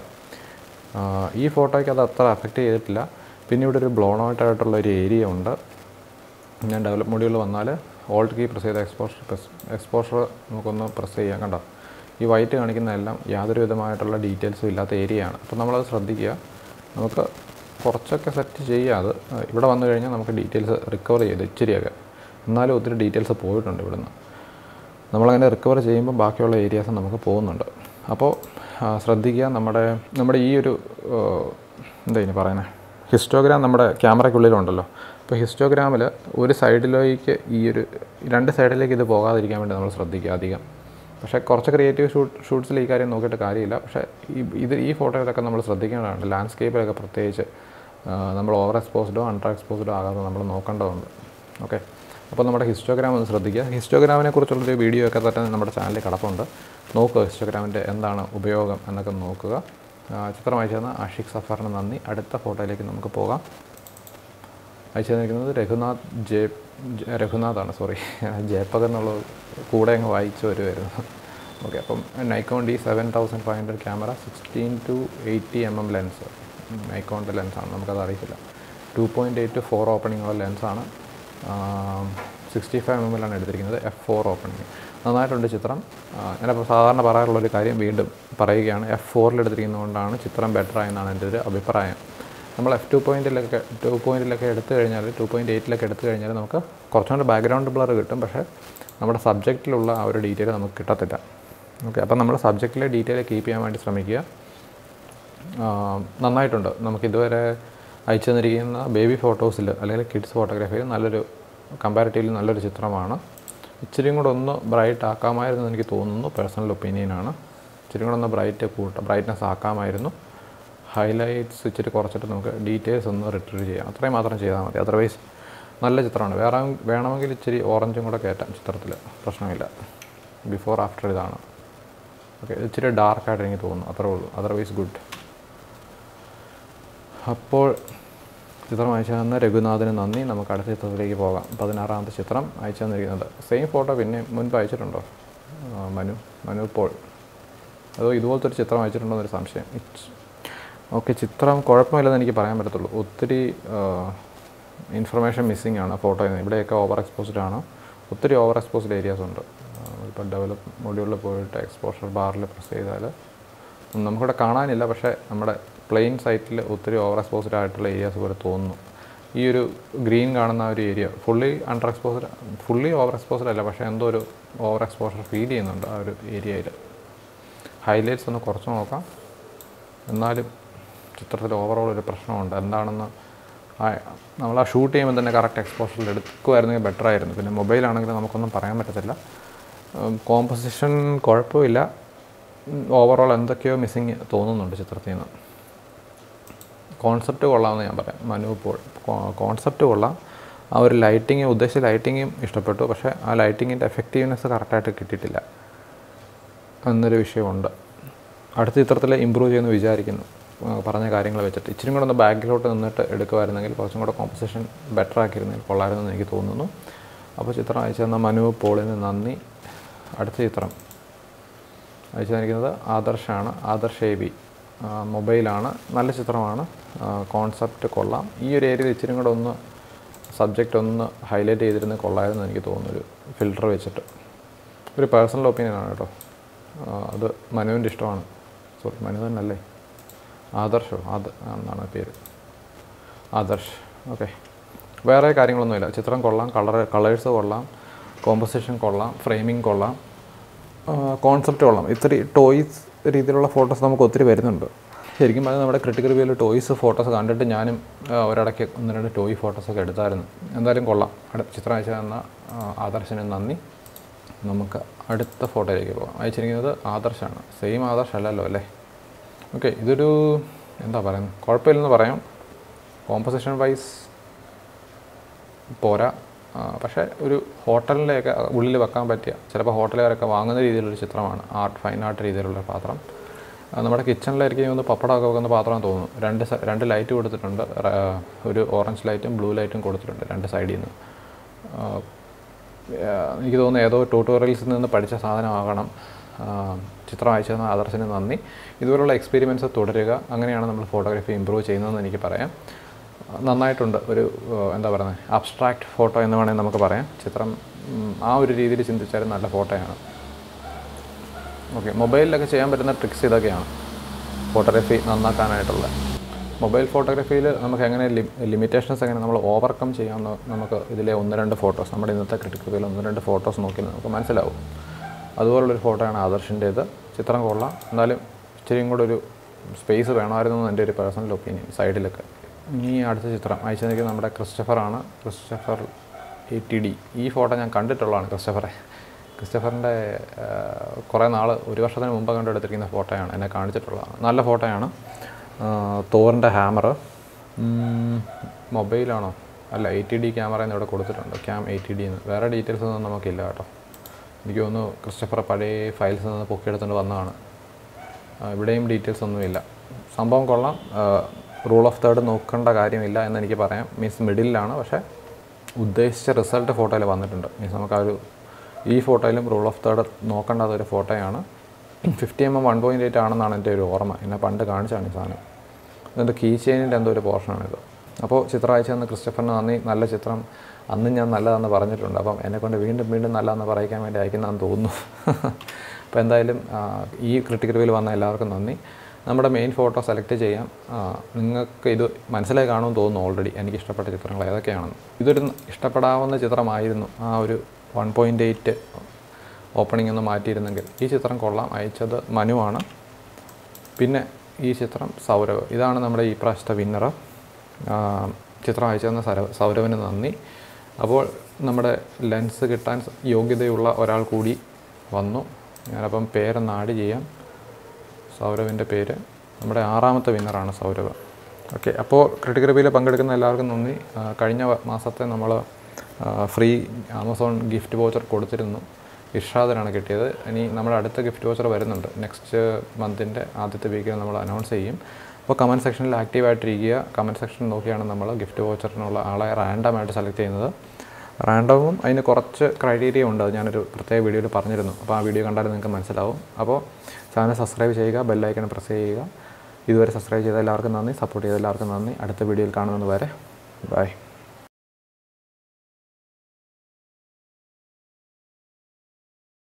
ഈ ഫോട്ടോയ്ക്ക് അത് അത്ര അഫക്റ്റ് ചെയ്തിട്ടില്ല. പിന്നെ ഇവിടെ ഒരു ബ്ലോൺ ഔട്ട് ആയിട്ടുള്ള ഒരു ഏരിയ ഉണ്ട്. ഞാൻ ഡെവലപ്പ് മോഡ്യൂളിൽ വന്നാൽ ഓൾട്ട് കീ പ്രസ് ചെയ്ത് എക്സ്പോഷർ പ്രസ് എക്സ്പോഷർ നമുക്കൊന്ന് പ്രസ് ചെയ്യാം. കണ്ടോ, ഈ വൈറ്റ് കാണിക്കുന്നതെല്ലാം യാതൊരു വിധമായിട്ടുള്ള ഡീറ്റെയിൽസും ഇല്ലാത്ത ഏരിയയാണ്. അപ്പോൾ നമ്മളത് ശ്രദ്ധിക്കുക. നമുക്ക് കുറച്ചൊക്കെ സെറ്റ് ചെയ്യാം. അത് ഇവിടെ വന്നു കഴിഞ്ഞാൽ നമുക്ക് ഡീറ്റെയിൽസ് റിക്കവർ ചെയ്ത് ഇച്ചിരിയൊക്കെ, എന്നാലും ഒത്തിരി ഡീറ്റെയിൽസ് പോയിട്ടുണ്ട് ഇവിടുന്ന്. നമ്മളങ്ങനെ റിക്കവർ ചെയ്യുമ്പോൾ ബാക്കിയുള്ള ഏരിയാസ് നമുക്ക് പോകുന്നുണ്ട്. അപ്പോൾ ശ്രദ്ധിക്കുക. നമ്മുടെ നമ്മുടെ ഈ ഒരു എന്താ ഇനി പറയുന്നത്, ഹിസ്റ്റോഗ്രാം നമ്മുടെ ക്യാമറയ്ക്കുള്ളിലുണ്ടല്ലോ. അപ്പോൾ ഹിസ്റ്റോഗ്രാമിൽ ഒരു സൈഡിലേക്ക് ഈ ഒരു രണ്ട് സൈഡിലേക്ക് ഇത് പോകാതിരിക്കാൻ വേണ്ടി നമ്മൾ ശ്രദ്ധിക്കുക അധികം. പക്ഷേ കുറച്ച് ക്രിയേറ്റീവ് ഷൂട്ട് ഷൂട്ട്സിൽ ഈ കാര്യം നോക്കിയിട്ട് കാര്യമില്ല. പക്ഷേ ഈ ഇത് ഈ ഫോട്ടോയിലൊക്കെ നമ്മൾ ശ്രദ്ധിക്കേണ്ടതാണ്. ലാൻഡ്സ്കേപ്പിലൊക്കെ പ്രത്യേകിച്ച് നമ്മൾ ഓവർ എക്സ്പോസ്ഡോ അണ്ടർ എക്സ്പോസ്ഡോ ആകാതെ നമ്മൾ നോക്കേണ്ടതുണ്ട്. ഓക്കെ, അപ്പോൾ നമ്മുടെ ഹിസ്റ്റോഗ്രാം ഒന്ന് ശ്രദ്ധിക്കുക. ഹിസ്റ്റോഗ്രാമിനെ കുറിച്ചുള്ളൊരു വീഡിയോ ഒക്കെ തന്നെ നമ്മുടെ ചാനലിൽ കിടപ്പുണ്ട്. നോക്കുക ഹിസ്റ്റോഗ്രാമിൻ്റെ എന്താണ് ഉപയോഗം എന്നൊക്കെ നോക്കുക. ചിത്രം അയച്ചു തന്ന ആഷിഖ് സഫറിന് നന്ദി. അടുത്ത ഫോട്ടോയിലേക്ക് നമുക്ക് പോകാം. അയച്ചു തന്നിരിക്കുന്നത് രഘുനാഥ് ജെ രഘുനാഥാണ് സോറി ജയപ്പക് എന്നുള്ളത് കൂടെ അങ്ങ് വായിച്ചു വരുമായിരുന്നു. ഓക്കെ, അപ്പം Nikon D seven thousand five hundred camera sixteen to eighty M M lens. നൈക്കോണിൻ്റെ ലെൻസാണ്, നമുക്കത് അറിയില്ല. Two point eight to four ഓപ്പണിങ്ങുള്ള ലെൻസാണ്. സിക്സ്റ്റി ഫൈവ് എം എമ്മിലാണ് എടുത്തിരിക്കുന്നത്. F four opening. നന്നായിട്ടുണ്ട് ചിത്രം. ഞാനപ്പോൾ സാധാരണ പറയാറുള്ളൊരു കാര്യം വീണ്ടും പറയുകയാണ്. എഫ് ഫോറിൽ എടുത്തിരിക്കുന്നതുകൊണ്ടാണ് ചിത്രം ബെറ്റർ ആയെന്നാണ് എൻ്റെ ഒരു അഭിപ്രായം. നമ്മൾ എഫ് ടു പോയിൻറ്റിലൊക്കെ ടു പോയിൻറ്റിലൊക്കെ എടുത്തു കഴിഞ്ഞാൽ ടു പോയിൻറ്റ് എയ്റ്റിലൊക്കെ എടുത്തു കഴിഞ്ഞാൽ നമുക്ക് കുറച്ചുകൂടി ബാക്ക്ഗ്രൗണ്ട് ബ്ലർ കിട്ടും. പക്ഷേ നമ്മുടെ സബ്ജക്റ്റിലുള്ള ആ ഒരു ഡീറ്റെയിൽ നമുക്ക് കിട്ടത്തില്ല. ഓക്കെ, അപ്പം നമ്മൾ സബ്ജക്റ്റിലെ ഡീറ്റെയിൽ കീപ്പ് ചെയ്യാൻ വേണ്ടി ശ്രമിക്കുക. നന്നായിട്ടുണ്ട്. നമുക്കിതുവരെ അയച്ചു തന്നിരിക്കുന്ന ബേബി ഫോട്ടോസിൽ അല്ലെങ്കിൽ കിഡ്സ് ഫോട്ടോഗ്രാഫിയിൽ നല്ലൊരു കമ്പാരിറ്റീവ്ലി നല്ലൊരു ചിത്രമാണ്. ഇച്ചിരിയും കൂടെ ഒന്ന് ബ്രൈറ്റ് ആക്കാമായിരുന്നു എനിക്ക് തോന്നുന്നു. പേഴ്സണൽ ഒപ്പീനിയനാണ്. ഇച്ചിരി കൂടെ ഒന്ന് ബ്രൈറ്റ് കൂട്ട ബ്രൈറ്റ്നസ് ആക്കാമായിരുന്നു. ഹൈലൈറ്റ്സ് ഇച്ചിരി കുറച്ചിട്ട് നമുക്ക് ഡീറ്റെയിൽസ് ഒന്ന് റിട്രീവ് ചെയ്യാം. അത്രയും മാത്രം ചെയ്താൽ മതി. അതർവൈസ് നല്ല ചിത്രമാണ്. വേറെ വേണമെങ്കിൽ ഇച്ചിരി ഓറഞ്ചും കൂടെ കയറ്റാം ചിത്രത്തിൽ, പ്രശ്നമില്ല. ബിഫോർ ആഫ്റ്റർ ഇതാണ്. ഓക്കെ, ഇച്ചിരി ഡാർക്കായിട്ട് എനിക്ക് തോന്നുന്നു, അത്രേ ഉള്ളൂ. Otherwise good. അപ്പോൾ ചിത്രം അയച്ചു തന്ന രഘുനാഥിന് നന്ദി. നമുക്ക് അടുത്ത ചിത്രത്തിലേക്ക് പോകാം. പതിനാറാമത്തെ ചിത്രം അയച്ചു തന്നിരിക്കുന്നത് സെയിം ഫോട്ടോ പിന്നെ മുൻപ് അയച്ചിട്ടുണ്ടോ? മനു മനു പോൾ അതോ ഇതുപോലത്തെ ഒരു ചിത്രം അയച്ചിട്ടുണ്ടോ എന്നൊരു സംശയം. ഓക്കെ, ചിത്രം കുഴപ്പമില്ലെന്ന് എനിക്ക് പറയാൻ പറ്റത്തുള്ളൂ. ഒത്തിരി ഇൻഫർമേഷൻ മിസ്സിംഗ് ആണ് ഫോട്ടോയിൽ നിന്ന്. ഇവിടെയൊക്കെ ഓവർ എക്സ്പോസ്ഡ് ആണ്. ഒത്തിരി ഓവർ എക്സ്പോസ്ഡ് ഏരിയാസ് ഉണ്ട്. ഇപ്പോൾ ഡെവലപ്പ് മൊഡ്യൂളിൽ പോയിട്ട് എക്സ്പോഷർ ബാറിൽ പ്രസ് ചെയ്താൽ നമുക്കിവിടെ കാണാനില്ല. പക്ഷേ നമ്മുടെ പ്ലെയിൻ സൈറ്റിൽ ഒത്തിരി ഓവർ എക്സ്പോസ്ഡ് ആയിട്ടുള്ള ഏരിയാസ് പോലെ തോന്നുന്നു. ഈ ഒരു ഗ്രീൻ കാണുന്ന ഒരു area fully under exposed, fully over exposed അല്ല, പക്ഷേ എന്തോ ഒരു ഓവർ എക്സ്പോഷർ ഫീൽ ചെയ്യുന്നുണ്ട് ആ ഒരു ഏരിയയിൽ. ഹൈലൈറ്റ്സ് ഒന്ന് കുറച്ച് നോക്കാം. എന്നാലും ചിത്രത്തിൽ ഓവറോൾ ഒരു പ്രശ്നമുണ്ട്. എന്താണെന്ന് നമ്മൾ ആ ഷൂട്ട് ചെയ്യുമ്പോൾ തന്നെ കറക്റ്റ് എക്സ്പോഷറിൽ എടുക്കുമായിരുന്നെങ്കിൽ ബെറ്റർ ആയിരുന്നു. പിന്നെ മൊബൈലാണെങ്കിൽ നമുക്കൊന്നും പറയാൻ പറ്റത്തില്ല. കോമ്പോസിഷൻ കുഴപ്പമില്ല. ഓവറോൾ എന്തൊക്കെയോ മിസ്സിങ് തോന്നുന്നുണ്ട് ചിത്രത്തിൽ നിന്ന്. കോൺസെപ്റ്റ് കൊള്ളാമെന്ന് ഞാൻ പറയാം. മനു പോൾ കോൺസെപ്റ്റ് കൊള്ളാം. ആ ഒരു ലൈറ്റിങ്, ഉദ്ദേശിച്ച ലൈറ്റിങ്ങും ഇഷ്ടപ്പെട്ടു. പക്ഷേ ആ ലൈറ്റിങ്ങിൻ്റെ എഫക്റ്റീവ്നെസ് കറക്റ്റായിട്ട് കിട്ടിയിട്ടില്ല എന്നൊരു വിഷയമുണ്ട്. അടുത്ത ചിത്രത്തിൽ ഇമ്പ്രൂവ് ചെയ്യുമെന്ന് വിചാരിക്കുന്നു പറഞ്ഞ കാര്യങ്ങൾ വെച്ചിട്ട്. ഇച്ചിരി കൂടെ ഒന്ന് ബാക്കിലോട്ട് നിന്നിട്ട് എടുക്കുമായിരുന്നെങ്കിൽ കുറച്ചും കൂടെ കോമ്പോസിഷൻ ബെറ്റർ ആക്കിയിരുന്നെങ്കിൽ കൊള്ളാമായിരുന്നെന്ന് എനിക്ക് തോന്നുന്നു. അപ്പോൾ ചിത്രം അയച്ചു തന്ന മനു പോളിന് നന്ദി. അടുത്ത ചിത്രം അയച്ചു തന്നിരിക്കുന്നത് ആദർശാണ്. ആദർശ് എ ബി മൊബൈലാണ്. നല്ല ചിത്രമാണ്. കോൺസെപ്റ്റ് കൊള്ളാം. ഈ ഒരു ഏരിയയിൽ ഇച്ചിരി കൂടെ ഒന്ന് സബ്ജക്റ്റ് ഒന്ന് ഹൈലൈറ്റ് ചെയ്തിരുന്ന് കൊള്ളാമായിരുന്നു എനിക്ക് തോന്നുന്നൊരു ഫിൽറ്റർ വെച്ചിട്ട്. ഒരു പേഴ്സണൽ ഒപ്പീനിയനാണ് കേട്ടോ. അത് മനുവിൻ്റെ ഇഷ്ടമാണ്. സോറി, മനു തന്നല്ലേ, ആദർശോ ആദ എന്നാണ് പേര്, ആദർശ്. ഓക്കെ, വേറെ കാര്യങ്ങളൊന്നുമില്ല. ചിത്രം കൊള്ളാം. കളർ കളേഴ്സ് കൊള്ളാം. കോമ്പോസിഷൻ കൊള്ളാം. ഫ്രെയിമിങ് കൊള്ളാം. കോൺസെപ്റ്റ് കൊള്ളാം. ഇത്തിരി ടോയ്സ് രീതിയിലുള്ള ഫോട്ടോസ് നമുക്ക് ഒത്തിരി വരുന്നുണ്ട്. ശരിക്കും പറഞ്ഞാൽ നമ്മുടെ ക്രിട്ടിക്കൽ റിവ്യൂവിൽ ടോയ്സ് ഫോട്ടോസ് കണ്ടിട്ട് ഞാനും ഒരിടയ്ക്ക് ഒന്ന് രണ്ട് ടോയ് ഫോട്ടോസൊക്കെ എടുത്തായിരുന്നു. എന്തായാലും കൊള്ളാം. അടുത്ത ചിത്രം അയച്ചു തന്ന ആദർശിന് നന്ദി. നമുക്ക് അടുത്ത ഫോട്ടോയിലേക്ക് പോകാം. അയച്ചിരിക്കുന്നത് ആദർശാണ്. സെയിം ആദർശ് അല്ലല്ലോ അല്ലേ? ഓക്കെ, ഇതൊരു എന്താ പറയുന്നത്, കുഴപ്പമില്ലെന്ന് പറയാം. കോമ്പോസിഷൻ വൈസ് പോരാ. പക്ഷേ ഒരു ഹോട്ടലിൻ്റെയൊക്കെ ഉള്ളിൽ വെക്കാൻ പറ്റിയ, ചിലപ്പോൾ ഹോട്ടലുകാരൊക്കെ വാങ്ങുന്ന രീതിയിലുള്ള ചിത്രമാണ്. ആർട്ട് ഫൈൻ ആർട്ട് രീതിയിലുള്ള പാത്രം. നമ്മുടെ കിച്ചണിലായിരിക്കും ഒന്ന് പപ്പടമൊക്കെ വെക്കുന്ന പാത്രമാണെന്ന് തോന്നുന്നു. രണ്ട് രണ്ട് ലൈറ്റ് കൊടുത്തിട്ടുണ്ട്, ഒരു ഓറഞ്ച് ലൈറ്റും ബ്ലൂ ലൈറ്റും കൊടുത്തിട്ടുണ്ട് രണ്ട് സൈഡിൽ നിന്ന്. എനിക്ക് തോന്നുന്നു ഏതോ ട്യൂട്ടോറിയൽസിൽ നിന്ന് പഠിച്ച സാധനമാകണം. ചിത്രം അയച്ചു തന്ന ആദർശിന് നന്ദി. ഇതുപോലുള്ള എക്സ്പീരിമെൻറ്റ്സ് തുടരുക. അങ്ങനെയാണ് നമ്മൾ ഫോട്ടോഗ്രാഫി ഇമ്പ്രൂവ് ചെയ്യുന്നതെന്ന് എനിക്ക് പറയാം. നന്നായിട്ടുണ്ട്. ഒരു എന്താ പറയുന്നത്, അബ്സ്ട്രാക്റ്റ് ഫോട്ടോ എന്ന് വേണമെങ്കിൽ നമുക്ക് പറയാം. ചിത്രം ആ ഒരു രീതിയിൽ ചിന്തിച്ചാലും നല്ല ഫോട്ടോയാണ്. ഓക്കെ, മൊബൈലിലൊക്കെ ചെയ്യാൻ പറ്റുന്ന ട്രിക്സ് ഇതൊക്കെയാണ് ഫോട്ടോഗ്രാഫി നന്നാക്കാനായിട്ടുള്ള. മൊബൈൽ ഫോട്ടോഗ്രാഫിയിൽ നമുക്ക് എങ്ങനെ ലിമിറ്റേഷൻസ് എങ്ങനെ നമ്മൾ ഓവർകം ചെയ്യാമെന്ന് നമുക്ക് ഇതിലെ ഒന്ന് രണ്ട് ഫോട്ടോസ്, നമ്മുടെ ഇന്നത്തെ ക്രിട്ടിക്കൽ ഒന്ന് രണ്ട് ഫോട്ടോസ് നോക്കി നമുക്ക് മനസ്സിലാവും. അതുപോലുള്ളൊരു ഫോട്ടോയാണ് ആദർശിൻ്റേത്. ചിത്രം കൊള്ളാം, എന്നാലും ഇച്ചിരിയും കൂടെ ഒരു സ്പേസ് വേണമായിരുന്നു എന്ന് എൻ്റെ ഒരു പേഴ്സണൽ ഒപ്പീനിയൻ സൈഡിലൊക്കെ. ഇനി അടുത്ത ചിത്രം അയച്ചു തന്നിരിക്കുന്നത് നമ്മുടെ ക്രിസ്റ്റഫറാണ്. Christopher A T D. ഈ ഫോട്ടോ ഞാൻ കണ്ടിട്ടുള്ളതാണ് ക്രിസ്റ്റഫറെ. ക്രിസ്റ്റഫറിൻ്റെ കുറേ നാൾ, ഒരു വർഷത്തിന് മുമ്പ് കണ്ടെടുത്തിരിക്കുന്ന ഫോട്ടോയാണ്, എന്നെ കാണിച്ചിട്ടുള്ളതാണ്. നല്ല ഫോട്ടോയാണ്. തോറിൻ്റെ ഹാമർ മൊബൈലാണോ? അല്ല, എ ടി ഡി ക്യാമറ എന്ന് ഇവിടെ കൊടുത്തിട്ടുണ്ട്. ക്യാം എ ടി ഡി എന്ന്. വേറെ ഡീറ്റെയിൽസ് ഒന്നും നമുക്കില്ല കേട്ടോ. എനിക്ക് തോന്നുന്നു ക്രിസ്റ്റഫർ പഴയ ഫയൽസ് നിന്ന് പൊക്കിയെടുത്തുകൊണ്ട് വന്നതാണ്. ഇവിടെയും ഡീറ്റെയിൽസ് ഒന്നുമില്ല. സംഭവം കൊള്ളാം. റൂൾ ഓഫ് തേർഡ് നോക്കേണ്ട കാര്യമില്ല എന്നെനിക്ക് പറയാം. മീൻസ് മിഡിലാണ്, പക്ഷേ ഉദ്ദേശിച്ച റിസൾട്ട് ഫോട്ടോയിൽ വന്നിട്ടുണ്ട്. മീൻസ് നമുക്ക് ആ ഒരു ഈ ഫോട്ടോയിലും റൂൾ ഓഫ് തേർഡ് നോക്കേണ്ടാത്ത ഒരു ഫോട്ടോയാണ്. Fifty M M one point eight ആണെന്നാണ് എൻ്റെ ഒരു ഓർമ്മ. എന്നെ പണ്ട് കാണിച്ചാണ് ഈ സാധനം. ഇതിൻ്റെ കീ ചെയിനിൻ്റെ എന്തോ ഒരു പോർഷനാണിത്. അപ്പോൾ ചിത്രം അയച്ചു തന്ന ക്രിസ്റ്റഫറിന് നന്ദി. നല്ല ചിത്രം. അന്ന് ഞാൻ നല്ലതെന്ന് പറഞ്ഞിട്ടുണ്ട്. അപ്പം എന്നെക്കൊണ്ട് വീണ്ടും വീണ്ടും നല്ലതെന്ന് പറയിക്കാൻ വേണ്ടി അയക്കുന്നതെന്ന് തോന്നുന്നു. അപ്പോൾ എന്തായാലും ഈ ക്രിട്ടിക്കൽ റിവ്യൂവിൽ വന്ന എല്ലാവർക്കും നന്ദി. നമ്മുടെ മെയിൻ ഫോട്ടോ സെലക്ട് ചെയ്യാം. നിങ്ങൾക്ക് ഇത് മനസ്സിലായി കാണുമെന്ന് തോന്നുന്നു ഓൾറെഡി എനിക്ക് ഇഷ്ടപ്പെട്ട ചിത്രങ്ങൾ ഏതൊക്കെയാണെന്ന്. ഇതൊരു ഇഷ്ടപ്പെടാവുന്ന ചിത്രമായിരുന്നു. ആ ഒരു വൺ പോയിൻറ്റ് എയ്റ്റ് ഓപ്പണിംഗ് ഒന്ന് മാറ്റിയിരുന്നെങ്കിൽ. ഈ ചിത്രം കൊള്ളാം. അയച്ചത് മനുവാണ്. പിന്നെ ഈ ചിത്രം സൗരവ്. ഇതാണ് നമ്മുടെ ഈ പ്രാവശ്യത്തെ വിന്നർ. ചിത്രം അയച്ചു തന്ന സൗരവിന് നന്ദി. അപ്പോൾ നമ്മുടെ ലെൻസ് കിട്ടാൻ യോഗ്യതയുള്ള ഒരാൾ കൂടി വന്നു. ഞാനപ്പം പേരൊന്ന് ആഡ് ചെയ്യാം. സൗരവിൻ്റെ പേര്. നമ്മുടെ ആറാമത്തെ വിന്നറാണ് സൗരവ്. ഓക്കെ, അപ്പോൾ ക്രിട്ടിക്കൽ റിവ്യൂവിൽ പങ്കെടുക്കുന്ന എല്ലാവർക്കും നന്ദി. കഴിഞ്ഞ മാസത്തെ നമ്മൾ ഫ്രീ ആമസോൺ ഗിഫ്റ്റ് വൗച്ചർ കൊടുത്തിരുന്നു. ഇർഷാദിനാണ് കിട്ടിയത്. ഇനി നമ്മുടെ അടുത്ത ഗിഫ്റ്റ് വൗച്ചർ വരുന്നുണ്ട്. നെക്സ്റ്റ് മന്തിൻ്റെ ആദ്യത്തെ വീക്കിൽ നമ്മൾ അനൗൺസ് ചെയ്യും. അപ്പോൾ കമൻറ്റ് സെക്ഷനിൽ ആക്റ്റീവായിട്ടിരിക്കുക. കമൻറ്റ് സെക്ഷൻ നോക്കിയാണ് നമ്മൾ ഗിഫ്റ്റ് വൗച്ചറിനുള്ള ആളെ റാൻഡമായിട്ട് സെലക്ട് ചെയ്യുന്നത്. റാൻഡവും അതിന് കുറച്ച് ക്രൈറ്റീരിയ ഉണ്ട്. അത് ഞാനൊരു പ്രത്യേക വീഡിയോയിൽ പറഞ്ഞിരുന്നു. അപ്പോൾ ആ വീഡിയോ കണ്ടാൽ നിങ്ങൾക്ക് മനസ്സിലാവും. അപ്പോൾ ചാനൽ സബ്സ്ക്രൈബ് ചെയ്യുക, ബെല്ലൈക്കൺ പ്രസ് ചെയ്യുക. ഇതുവരെ സബ്സ്ക്രൈബ് ചെയ്ത എല്ലാവർക്കും നന്ദി. സപ്പോർട്ട് ചെയ്ത എല്ലാവർക്കും നന്ദി. അടുത്ത വീഡിയോയിൽ കാണുന്നത് വരെ ബൈ.